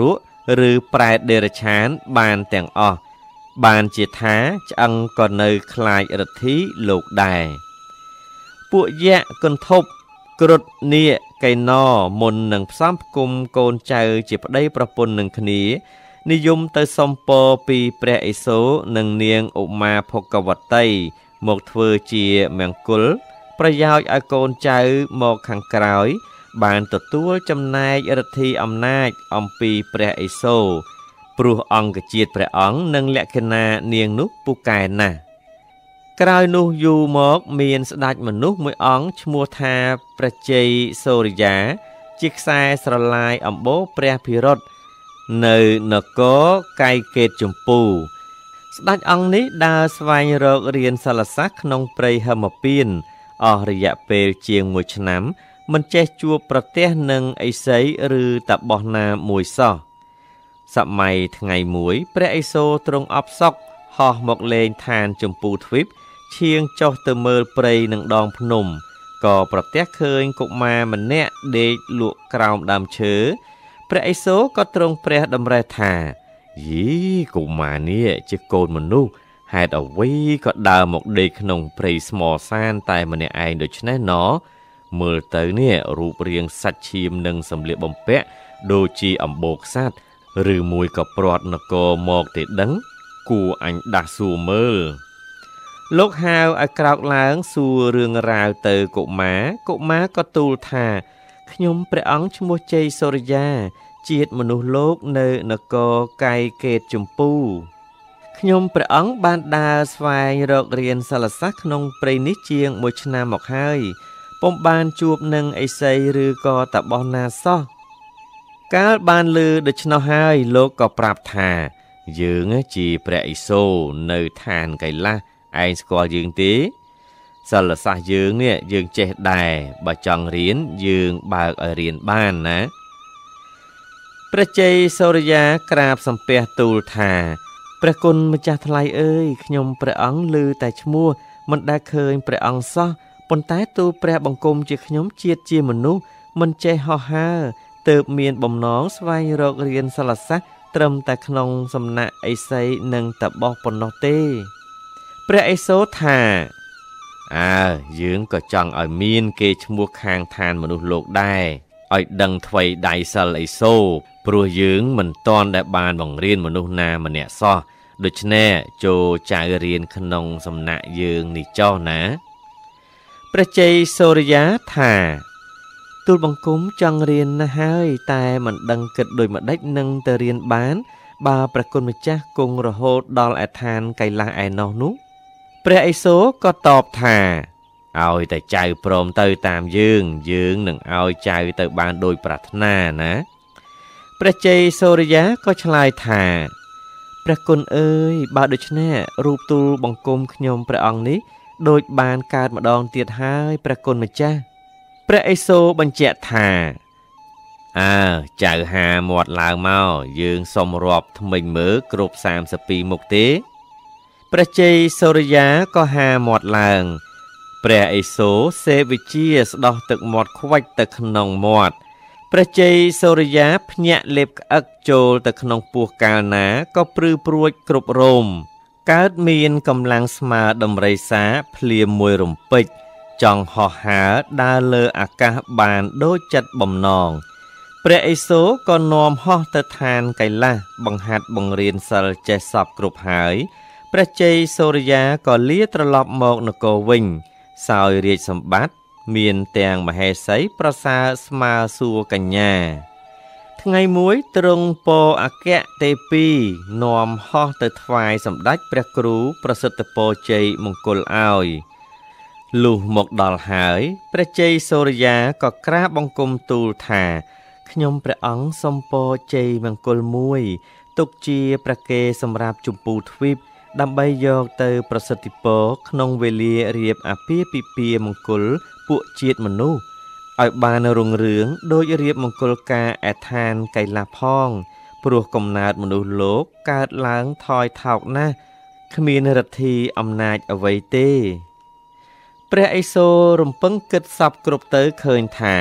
ឬប្រែតដេរឆានបានទាំងអស់បានជាថាឆ្អឹងក៏នៅខ្លាចរទ្ធីលោកដែរពួកយក្សគន្ធពគ្រុឌនាគកៃណមុននឹងផ្សំផ្គុំកូនចៅជាប្តីប្រពន្ធនឹងគ្នានិយមទៅសុំពរពីព្រះឥសូរនិងនាងឧមាភគវតីមកធ្វើជាមង្គលប្រយោជន៍ឲ្យកូនចៅមកខាងក្រោយបានទទួលចំណែកឫទ្ធិអំណាចអំពីព្រះឥសូរព្រោះអង្គជាតិព្រះអង្គនិងលក្ខណៈនាងនោះពូកែណាស់ក្រោយនោះយូរមកមានស្ដេចមនុស្សមួយអង្គឈ្មោះថាព្រះជ័យសូរិយាជាខ្សែស្រឡាយអំបូរព្រះភិរុតនៅនគរកៃកេតចម្ពូស្ដេចអង្គនេះដើរស្វែងរករៀនសិលសាស្ត្រក្នុងព្រៃហិមពៀនអស់រយៈពេលជាង1ឆ្នាំមិនចេះជួបប្រទះនឹងឥសីឬតាបោះណាមួយសោះសម័យថ្ងៃមួយព្រះឥសូរទ្រង់អបសោកហោះមកលេងឋានចម្ពូទ្វីបឈៀងចុះទៅមើលព្រៃនឹងដងភ្នំក៏ប្រទះឃើញកុមារម្នាក់ដេកលក់ក្រោមដើមឈើព្រះឥសូរក៏ទ្រង់ព្រះតម្រេះថាយីកុមារនេះជាកូនមនុស្សហេតុអ្វីក៏ដើរមកដេកក្នុងព្រៃស្មោសានតែម្នាក់ឯងដូច្នេះណោមើលទៅនេះរូបរាងសាច់ឈាមនិងសម្លៀកបំពាក់ដូចជាអម្បូរខ្សាត់ឬមួយក៏ព្រាត់នគរមកទេដឹងគួរអញដាស់សួរមើលលោកហៅឲ្យក្រោកឡើងសួររឿងរ៉ាវទៅកុមារក៏ទូលថាខ្ញុំព្រះអង្គឈ្មោះជ័យសូរិយាជាតិមនុស្សលោកនៅនគរកៃកេតចម្ពូខ្ញុំព្រះអង្គបានដើរស្វែងរករៀនសិលសាស្ត្រក្នុងព្រៃនេះជាង1ឆ្នាំមកហើយពុំបានជួបនឹងឥសីឬក៏តាបោះណាសោះកាលបានឮដូច្នោះហើយលោកក៏ប្រាប់ថាយើងជាព្រះឥសូរនៅឋានកៃលាសឯងស្គាល់យើងទេសិលសាស្ត្រយើងនេះយើងចេះដែរបើចង់រៀនយើងបើកឲ្យរៀនបានណាព្រះជ័យសូរិយាក្រាបសំពះទូលថាព្រះគុណម្ចាស់ថ្លៃអើយខ្ញុំព្រះអង្គឮតែឈ្មោះមិនដែលឃើញព្រះអង្គសោះប៉ុន្តែទូលព្រះបង្គំជាខ្ញុំជាតិជាមនុស្សមិនចេះហោះហើរទើបមានបំណងស្វែងរករៀនសិលសាស្ត្រត្រឹមតែក្នុងសំណាក់ឥសីនិងតាបោះប៉ុណ្ណោះទេព្រះឥសូរថាយើងក៏ចង់ឲ្យមានគេឈ្មោះខាងឋានមនុស្សលោកដែរឲ្យដឹងថ្វីដៃសិលឥសូរព្រោះយើងមិនទាន់ដែលបានបង្រៀនមនុស្សណាម្នាក់សោះដូច្នេះចូលចៅរៀនក្នុងសំណាក់យើងនេះចុះណាព្រះជ័យសូរិយាថាទូលបង្គំចង់រៀនណាស់ហើយតែមិនដឹងគិតដូចម្ដេចនឹងទៅរៀនបានបើព្រះគុណម្ចាស់គង់រហូតដល់ឯឋានកៃលាសឯណោះនោះព្រះឥសូរក៏តបថាឲ្យតែចៅព្រមទៅតាមយើងនឹងឲ្យចៅទៅបានដោយប្រាថ្នាណាព្រះជ័យសូរិយាក៏ឆ្លើយថាព្រះគុណអើយបើដូច្នេះរូបទូលបង្គំខ្ញុំព្រះអង្គនេះដូចបានកើតម្ដងទៀតហើយព្រះគុណម្ចាស់ព្រះឥសូរបញ្ជាក់ថាចៅហាមាត់ឡើងមកយើងសុំរាប់ថ្មិញមើលគ្រប់32មុខទេព្រះជ័យសូរិយាក៏ហាមាត់ឡើងព្រះឥសូរសេវិជាស្ដោះទឹកមាត់ខ្វាច់ទៅក្នុងមាត់ព្រះជ័យសូរិយាភ្ញាក់លេបក្អឹកចូលទៅក្នុងពោះកាលណាក៏ព្រឺព្រួចគ្រប់រោមកើតមានកម្លាំងស្មើដំរីសាភ្លាមមួយរំពេចចង់ហោះហើរដើរលើអាកាសបានដូចចិត្តបំណងព្រះឥសូរក៏នាំហោះទៅឋានកៃលាសបង្ហាត់បង្រៀនសិលចេះសពគ្រប់ហើយព្រះជ័យសូរិយាក៏លាត្រឡប់មកនគរវិញសោយរាជសម្បត្តិមានទាំងមហេសីប្រសើរស្មើសួគ៌កញ្ញាថ្ងៃមួយទ្រង់ពោអគ្គទេពីនាំហោះទៅថ្វាយសម្ដេចព្រះគ្រូប្រសិទ្ធពរជ័យមង្គលឲ្យលុះមកដល់ហើយព្រះជ័យសូរិយាក៏ក្រាបបង្គំទូលថាខ្ញុំព្រះអង្គសូមពរជ័យមង្គលមួយទុកជាព្រះកេរសម្រាប់ចម្ពូទ្វីបដើម្បីយកទៅប្រសិទ្ធពរក្នុងវេលារៀបអាពាហ៍ពិពាហ៍មង្គលពួកជាតិមនុស្សឲ្យបានរុងរឿងដោយរៀបមង្គលការឯឋានកៃលាសផងព្រោះកំណើតមនុស្សលោកកើតឡើងថយថោកណាស់គ្មានឫទ្ធិអំណាចអ្វីទេព្រះឥសូររំពឹងគិតសពគ្រប់ទៅឃើញថា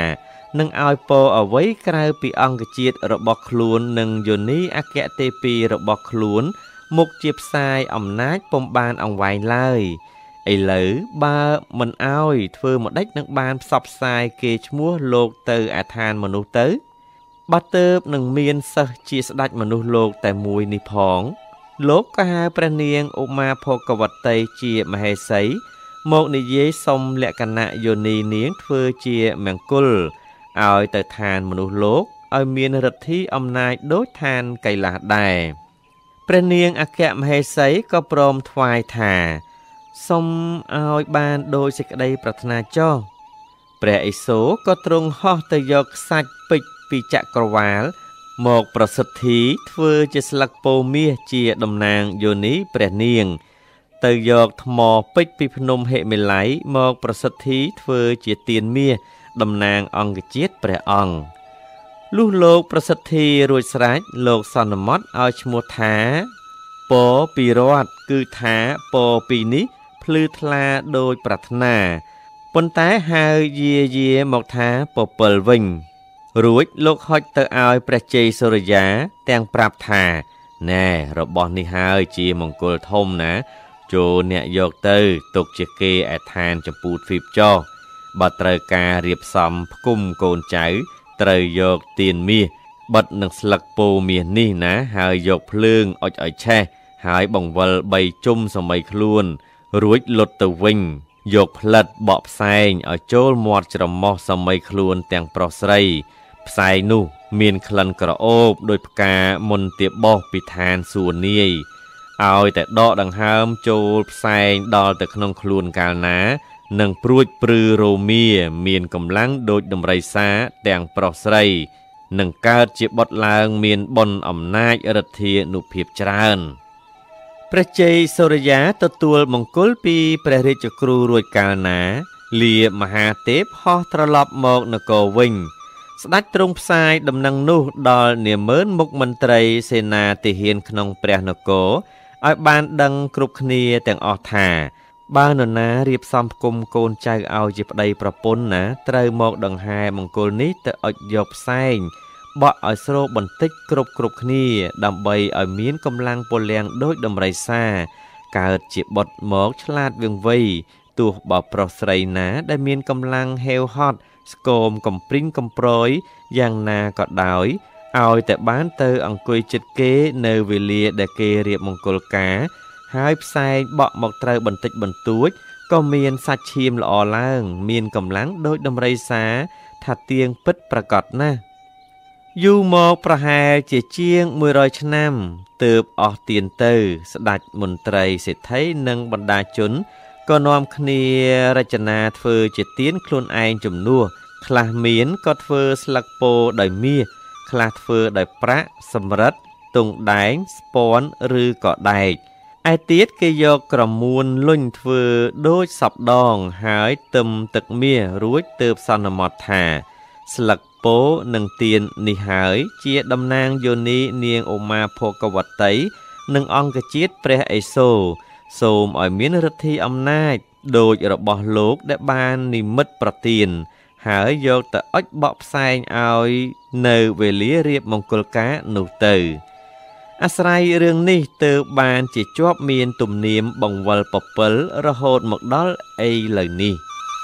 នឹងឲ្យពរអ្វីក្រៅពីអង្គជាតិរបស់ខ្លួននិងយោនីអគ្គទេពីរបស់ខ្លួនមុខជាផ្សាយអំណាចពុំបានអង្វែងឡើយឥឡូវបើមិនឲ្យធ្វើម្ដេចនឹងបានផ្សព្វផ្សាយគេឈ្មោះលោកទៅអាឋានមនុស្សទៅបាត់ទៅនឹងមានសិស្សជាស្ដេចមនុស្សលោកតែមួយនេះផងលោកក៏ហៅព្រះនាងឧមាភគវតីជាមហេសីមកនិយាយសុំលក្ខណៈយោនីនាងធ្វើជាមង្គលឲ្យទៅឋានមនុស្សលោកឲ្យមានឫទ្ធិអំណាចដូចឋានកៃលាសដែរព្រះនាងអគ្គមហេសីក៏ព្រមថ្វាយថាសុំឲ្យបានដោយសេចក្តីប្រាថ្នាចុះព្រះឥសូរក៏ទ្រង់ហោះទៅយកខ្សាច់ពេជ្រពីចក្រវាលមកប្រសិទ្ធិធ្វើជាស្លឹកពោមាសជាតំណាងយោនីព្រះនាងទៅយកថ្មពេជ្រពីភ្នំហិមាល័យមកប្រសិទ្ធិធ្វើជាទៀនមាសតំណាងអង្គជាតិព្រះអង្គលុះលោកប្រសិទ្ធិរួចស្រេចលោកសន្មតឲ្យឈ្មោះថាពរពីរតគឺថាពរពីនេះភ្លឺថ្លាដោយប្រាថ្នាប៉ុន្តែហៅយាមកថាពពិលវិញរួចលោកហុចទៅឲ្យព្រះជ័យសូរិយាទាំងប្រាប់ថាណែរបស់នេះហើយជាមង្គលធំណាចូលអ្នកយកទៅទុកជាគេឯឋានចម្ពូទ្វីបចោះបើត្រូវការរៀបសំផ្គុំកូនចៅត្រូវយកទៀនមាសបិទនឹងស្លឹកពោមាសនេះណាហើយយកភ្លើងអុចឲ្យឆេះហើយបង្វិល3ជុំសម័យខ្លួនរួចលុតទៅវិញយកផ្លិតបកផ្សែងឲ្យចូលមាត់ច្រមុះសម័យខ្លួនទាំងប្រុសស្រីផ្សែងនោះមានក្លិនក្រអូបដោយផ្កាមុនទាបោសពីឋានសួគ៌នាយឲ្យតែដកដង្ហើមចូលផ្សែងដល់ទៅក្នុងខ្លួនកាលណានឹងព្រួចព្រឺរោមាមានកម្លាំងដូចដំរីសាទាំងប្រុសស្រីនឹងកើតជាបុត្រឡើងមានបុណ្យអំណាចឫទ្ធានុភាពច្រើនព្រះជ័យសូរិយាទទួលមង្គលពីព្រះរាជគ្រូរួចកាលណាលាមហាទេពហោះត្រឡប់មកនគរវិញស្ដេចទ្រង់ផ្សាយដំណឹងនោះដល់នាម៉ឺនមុខមន្ត្រីសេនាទាហានក្នុងព្រះនគរឲ្យបានដឹងគ្រប់គ្នាទាំងអស់ថាបើនរណារៀបសំផ្គុំកូនចៅឲ្យជាប្តីប្រពន្ធណាត្រូវមកដង្ហែមង្គលនេះទៅអុជយកផ្សែងបក់ឲ្យស្រូបបន្តិចគ្រប់គ្នាដើម្បីឲ្យមានកម្លាំងពលំដូចដំរីសាកើតជាបុត្រមកឆ្លាតវាងវៃទោះបើប្រុសស្រីណាដែលមានកម្លាំងហេវហត់ស្គមកំព្រីងកំប្រយយ៉ាងណាក៏ដោយឲ្យតែបានទៅអង្គុយចិត្តគេនៅវេលាដែលគេរៀបមង្គលការហើយផ្សែងបក់មកត្រូវបន្តិចបន្តួចក៏មានសាច់ឈាមល្អឡើងមានកម្លាំងដូចដំរីសាថាទៀងពិតប្រកបណាស់យូរមកប្រហែលជាជាង100ឆ្នាំទើបអស់ទៀនទៅស្ដេចមន្ត្រីសេដ្ឋីនិងបណ្ដាជនក៏នាំគ្នារចនាធ្វើជាទៀនខ្លួនឯងជំនួសខ្លះមានក៏ធ្វើស្លឹកពោដោយមាសខ្លះធ្វើដោយប្រាក់សំរិទ្ធទង់ដែងស្ពាន់ឬក៏ដែកឯទៀតគេយកក្រមួនលុញធ្វើដូចសពដងហើយទឹមទឹកមាសរួចទើបសន្មតថាស្លឹកពោនិងទៀននេះហើយជាតំណាងយោនីនាងឧមាភគវតីនិងអង្គជាតិព្រះឥសូរសូមឲ្យមានឫទ្ធិអំណាចដូចរបស់លោកដែលបាននិមិត្តប្រទានហើយយកទៅអុជបក់ផ្សែងឲ្យនៅវេលារៀបមង្គលការនោះទៅអាស្រ័យរឿងនេះទើបបានជាជាប់មានទំនៀមបង្វិលពពិលរហូតមកដល់ឥឡូវនេះ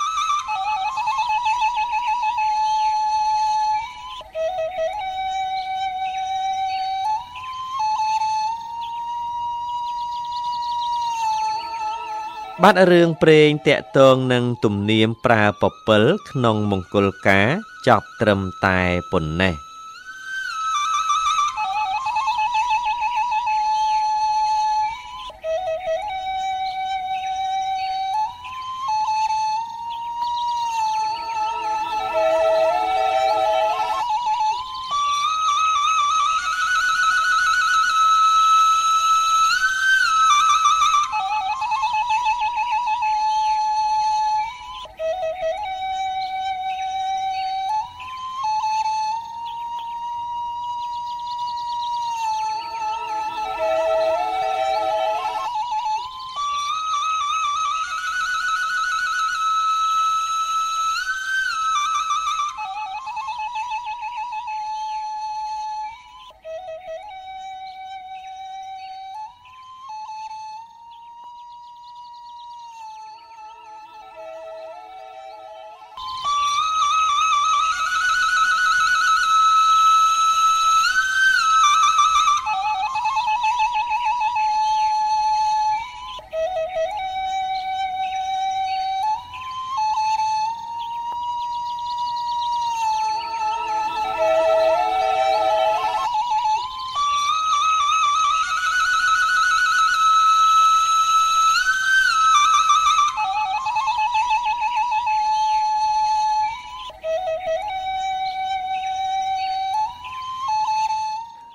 បាត់រឿងព្រេងតាក់ទងនឹងទំនៀមប្រើពពិលក្នុងមង្គលការចប់ត្រឹមតែប៉ុណ្ណេះ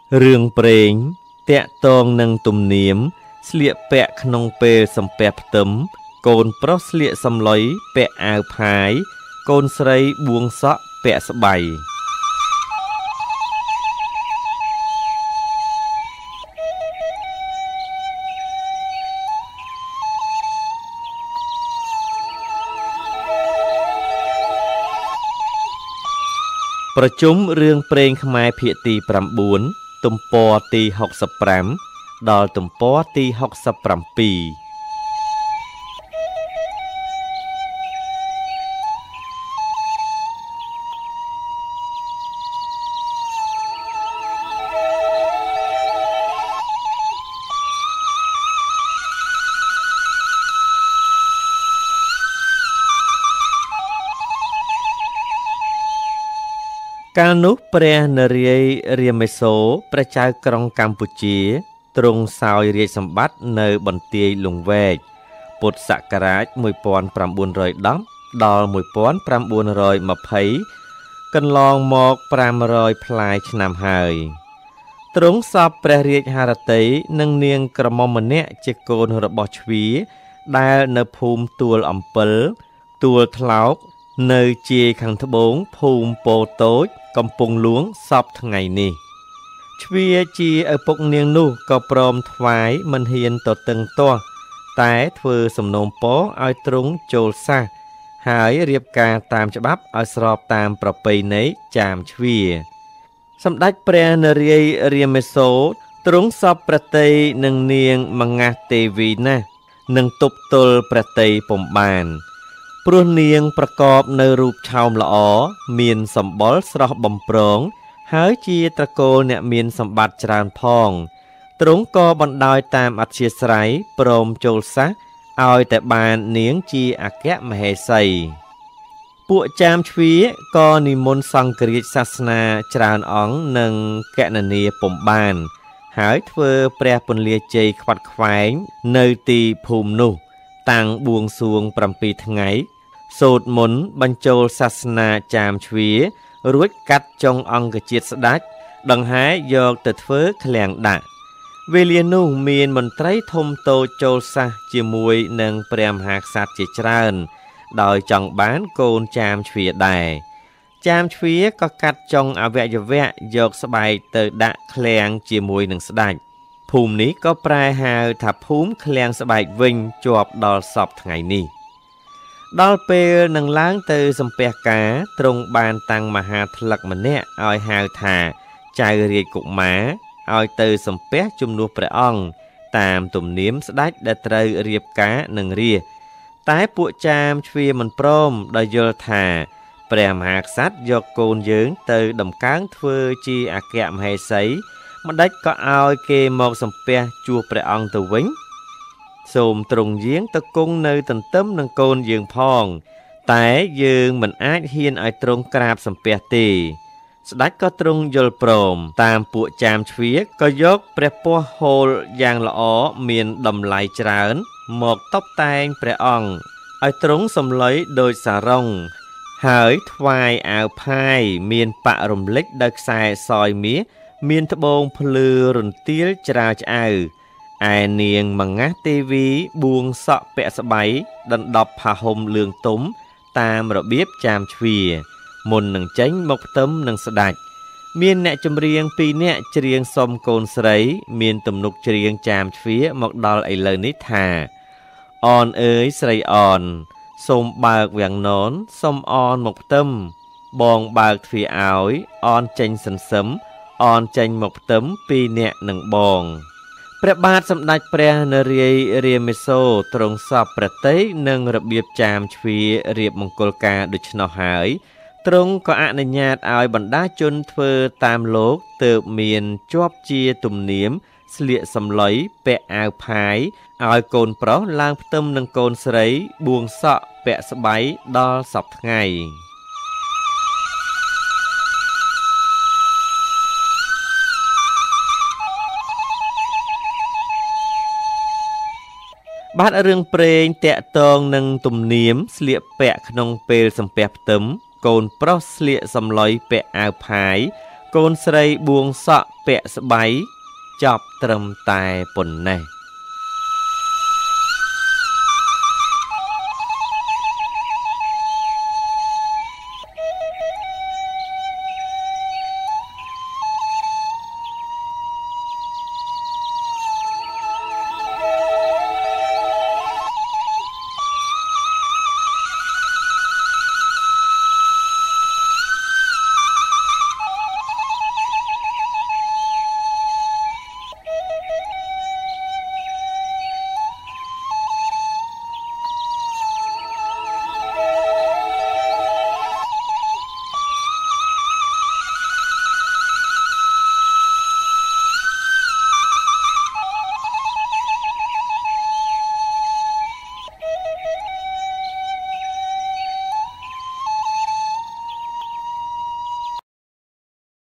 រឿងព្រេងតាក់ទងនឹងទំនៀមស្លៀកពាក់ក្នុងពេលសំពះផ្ទឹមកូនប្រុសស្លៀកសំឡុយពាក់អាវផាយកូនស្រីបួងសក់ពាក់ស្បៃប្រជុំរឿងព្រេងខ្មែរភាគទី9ទំព័រទី65ដល់ទំព័រទី67កាលនោះព្រះនរាយណ៍រាមាសូរព្រះចៅក្រុងកម្ពុជាទ្រង់សោយរាជសម្បត្តិនៅបន្ទាយលង្វែកពុទ្ធសករាជ1910ដល់1920កន្លងមក500ប្លាយឆ្នាំហើយទ្រង់សពព្រះរាជហឫទ័យនិងនាងក្រមុំម្នាក់ជាកូនរបស់ជ្វាដែលនៅភូមិទួលអំពិលទួលថ្លោកនៅជាយខាងត្បូងភូមិពោតូចកំពង់ហ្លួងសពថ្ងៃនេះជ្វាជាឪពុកនាងនោះក៏ព្រមថ្វាយមិនហ៊ានទទឹងទាស់តែធ្វើសំណូមពរឲ្យទ្រង់ចូលសះហើយរៀបការតាមច្បាប់ឲ្យស្របតាមប្រពៃណីចាមជ្វាសម្ដេចព្រះនរាយណ៍រាមាសូរទ្រង់សពព្រះតីនឹងនាងមងាសទេវីណាស់នឹងទប់ទល់ព្រះតីពុំបានព្រោះនាងប្រកបនៅរូបឆោមល្អមានសម្បុរស្រស់បំប្រងហើយជាត្រកូលអ្នកមានសម្បត្តិច្រើនផងទ្រង់ក៏បណ្ដោយតាមអធ្យាស្រ័យព្រមចូលសះឲ្យតែបាននាងជាអគ្គមហេសីពួកចាមជ្វាក៏និមន្តសង្ឃរាជសាសនាច្រើនអង្គនិងកណនីពុំបានហើយធ្វើព្រះពន្លាជ័យខ្វាត់ខ្វែងនៅទីភូមិនោះតាំងបួងសួង7ថ្ងៃសូត្រមន្តបញ្ចូលសាសនាចាមជ្វារួចកាត់ចុងអង្គជាតិស្ដេចដង្ហែយកទៅធ្វើឃ្លាំងដាក់វេលានោះមានមន្ត្រីធំតូចចូលសះជាមួយនឹងព្រះមហាក្សត្រជាច្រើនដោយចង់បានកូនចាមជ្វាដែរចាមជ្វាក៏កាត់ចុងអវយវៈយកស្បែកទៅដាក់ឃ្លាំងជាមួយនឹងស្ដេចភូមិនេះក៏ប្រែហៅថាភូមិឃ្លាំងស្បែកវិញជាប់ដល់សពថ្ងៃនេះដល់ពេលនឹងឡើងទៅសំពះការទ្រង់បានតាំងមហាថ្លឹកម្នាក់ឲ្យហៅថាចៅរាជកុមារឲ្យទៅសំពះជំនួសព្រះអង្គតាមទំនៀមស្ដេចដែលត្រូវរៀបការនឹងរាជតែពួកចាមជ្វាមិនព្រមដោយយល់ថាព្រះមហាក្សត្រយកកូនយើងទៅដំកើងធ្វើជាអគ្គមហេសីម្ដេចក៏ឲ្យគេមកសំពះជួបព្រះអង្គទៅវិញសូមទ្រង់យាងទៅគង់នៅទន្ទឹមនឹងកូនយើងផងតែយើងមិនអាចហ៊ានឲ្យទ្រង់ក្រាបសំពះទេស្ដេចក៏ទ្រង់យល់ព្រមតាមពួកចាមជ្វាក៏យកព្រះពស្ត្រហូលយ៉ាងល្អមានតម្លៃច្រើនមកតុបតែងព្រះអង្គឲ្យទ្រង់សំឡីដូចសារុងហើយថ្វាយអាវផាយមានប៉រំលេចដោយខ្សែសយមាសមានត្បូងភ្លឺរន្ទាលច្រាវឆ្អៅឯនាងមងាសទេវីបួងសក់ពាក់ស្បៃដណ្ដប់ផាហុំលឿងទុំតាមរបៀបចាមជ្វាមុននឹងចេញមកផ្ទឹមនឹងស្ដេចមានអ្នកចម្រៀង2នាក់ច្រៀងសុំកូនស្រីមានទំនុកច្រៀងចាមជ្វាមកដល់ឥឡូវនេះថាអនអើយស្រីអនសូមបើកវាំងននសូមអនមកផ្ទឹមបងបើកទ្វារឲ្យអនចេញសន្សឹមអនចេញមកផ្ទឹម2នាក់នឹងបងព្រះបាទសម្ដេចព្រះនរាយណ៍រាមាសូរទ្រង់សពព្រះតីនឹងរបៀបចាមជ្វារៀបមង្គលការដូច្នោះហើយទ្រង់ក៏អនុញ្ញាតឲ្យបណ្ដាជនធ្វើតាមលោកទើបមានជាប់ជាទំនៀមស្លៀកសំឡុយពាក់អាវផាយឲ្យកូនប្រុសឡើងផ្ទឹមនឹងកូនស្រីបួងសក់ពាក់ស្បៃដល់សព្វថ្ងៃបាទរឿងព្រេងតាក់ទងនឹងទំនៀមស្លៀកពាក់ក្នុងពេលសំពះផ្ទឹមកូនប្រុសស្លៀកសំឡុយពាក់អាវផាយក Côn srei buông sọ pẹ sbáy chọc trầm tài bồn này.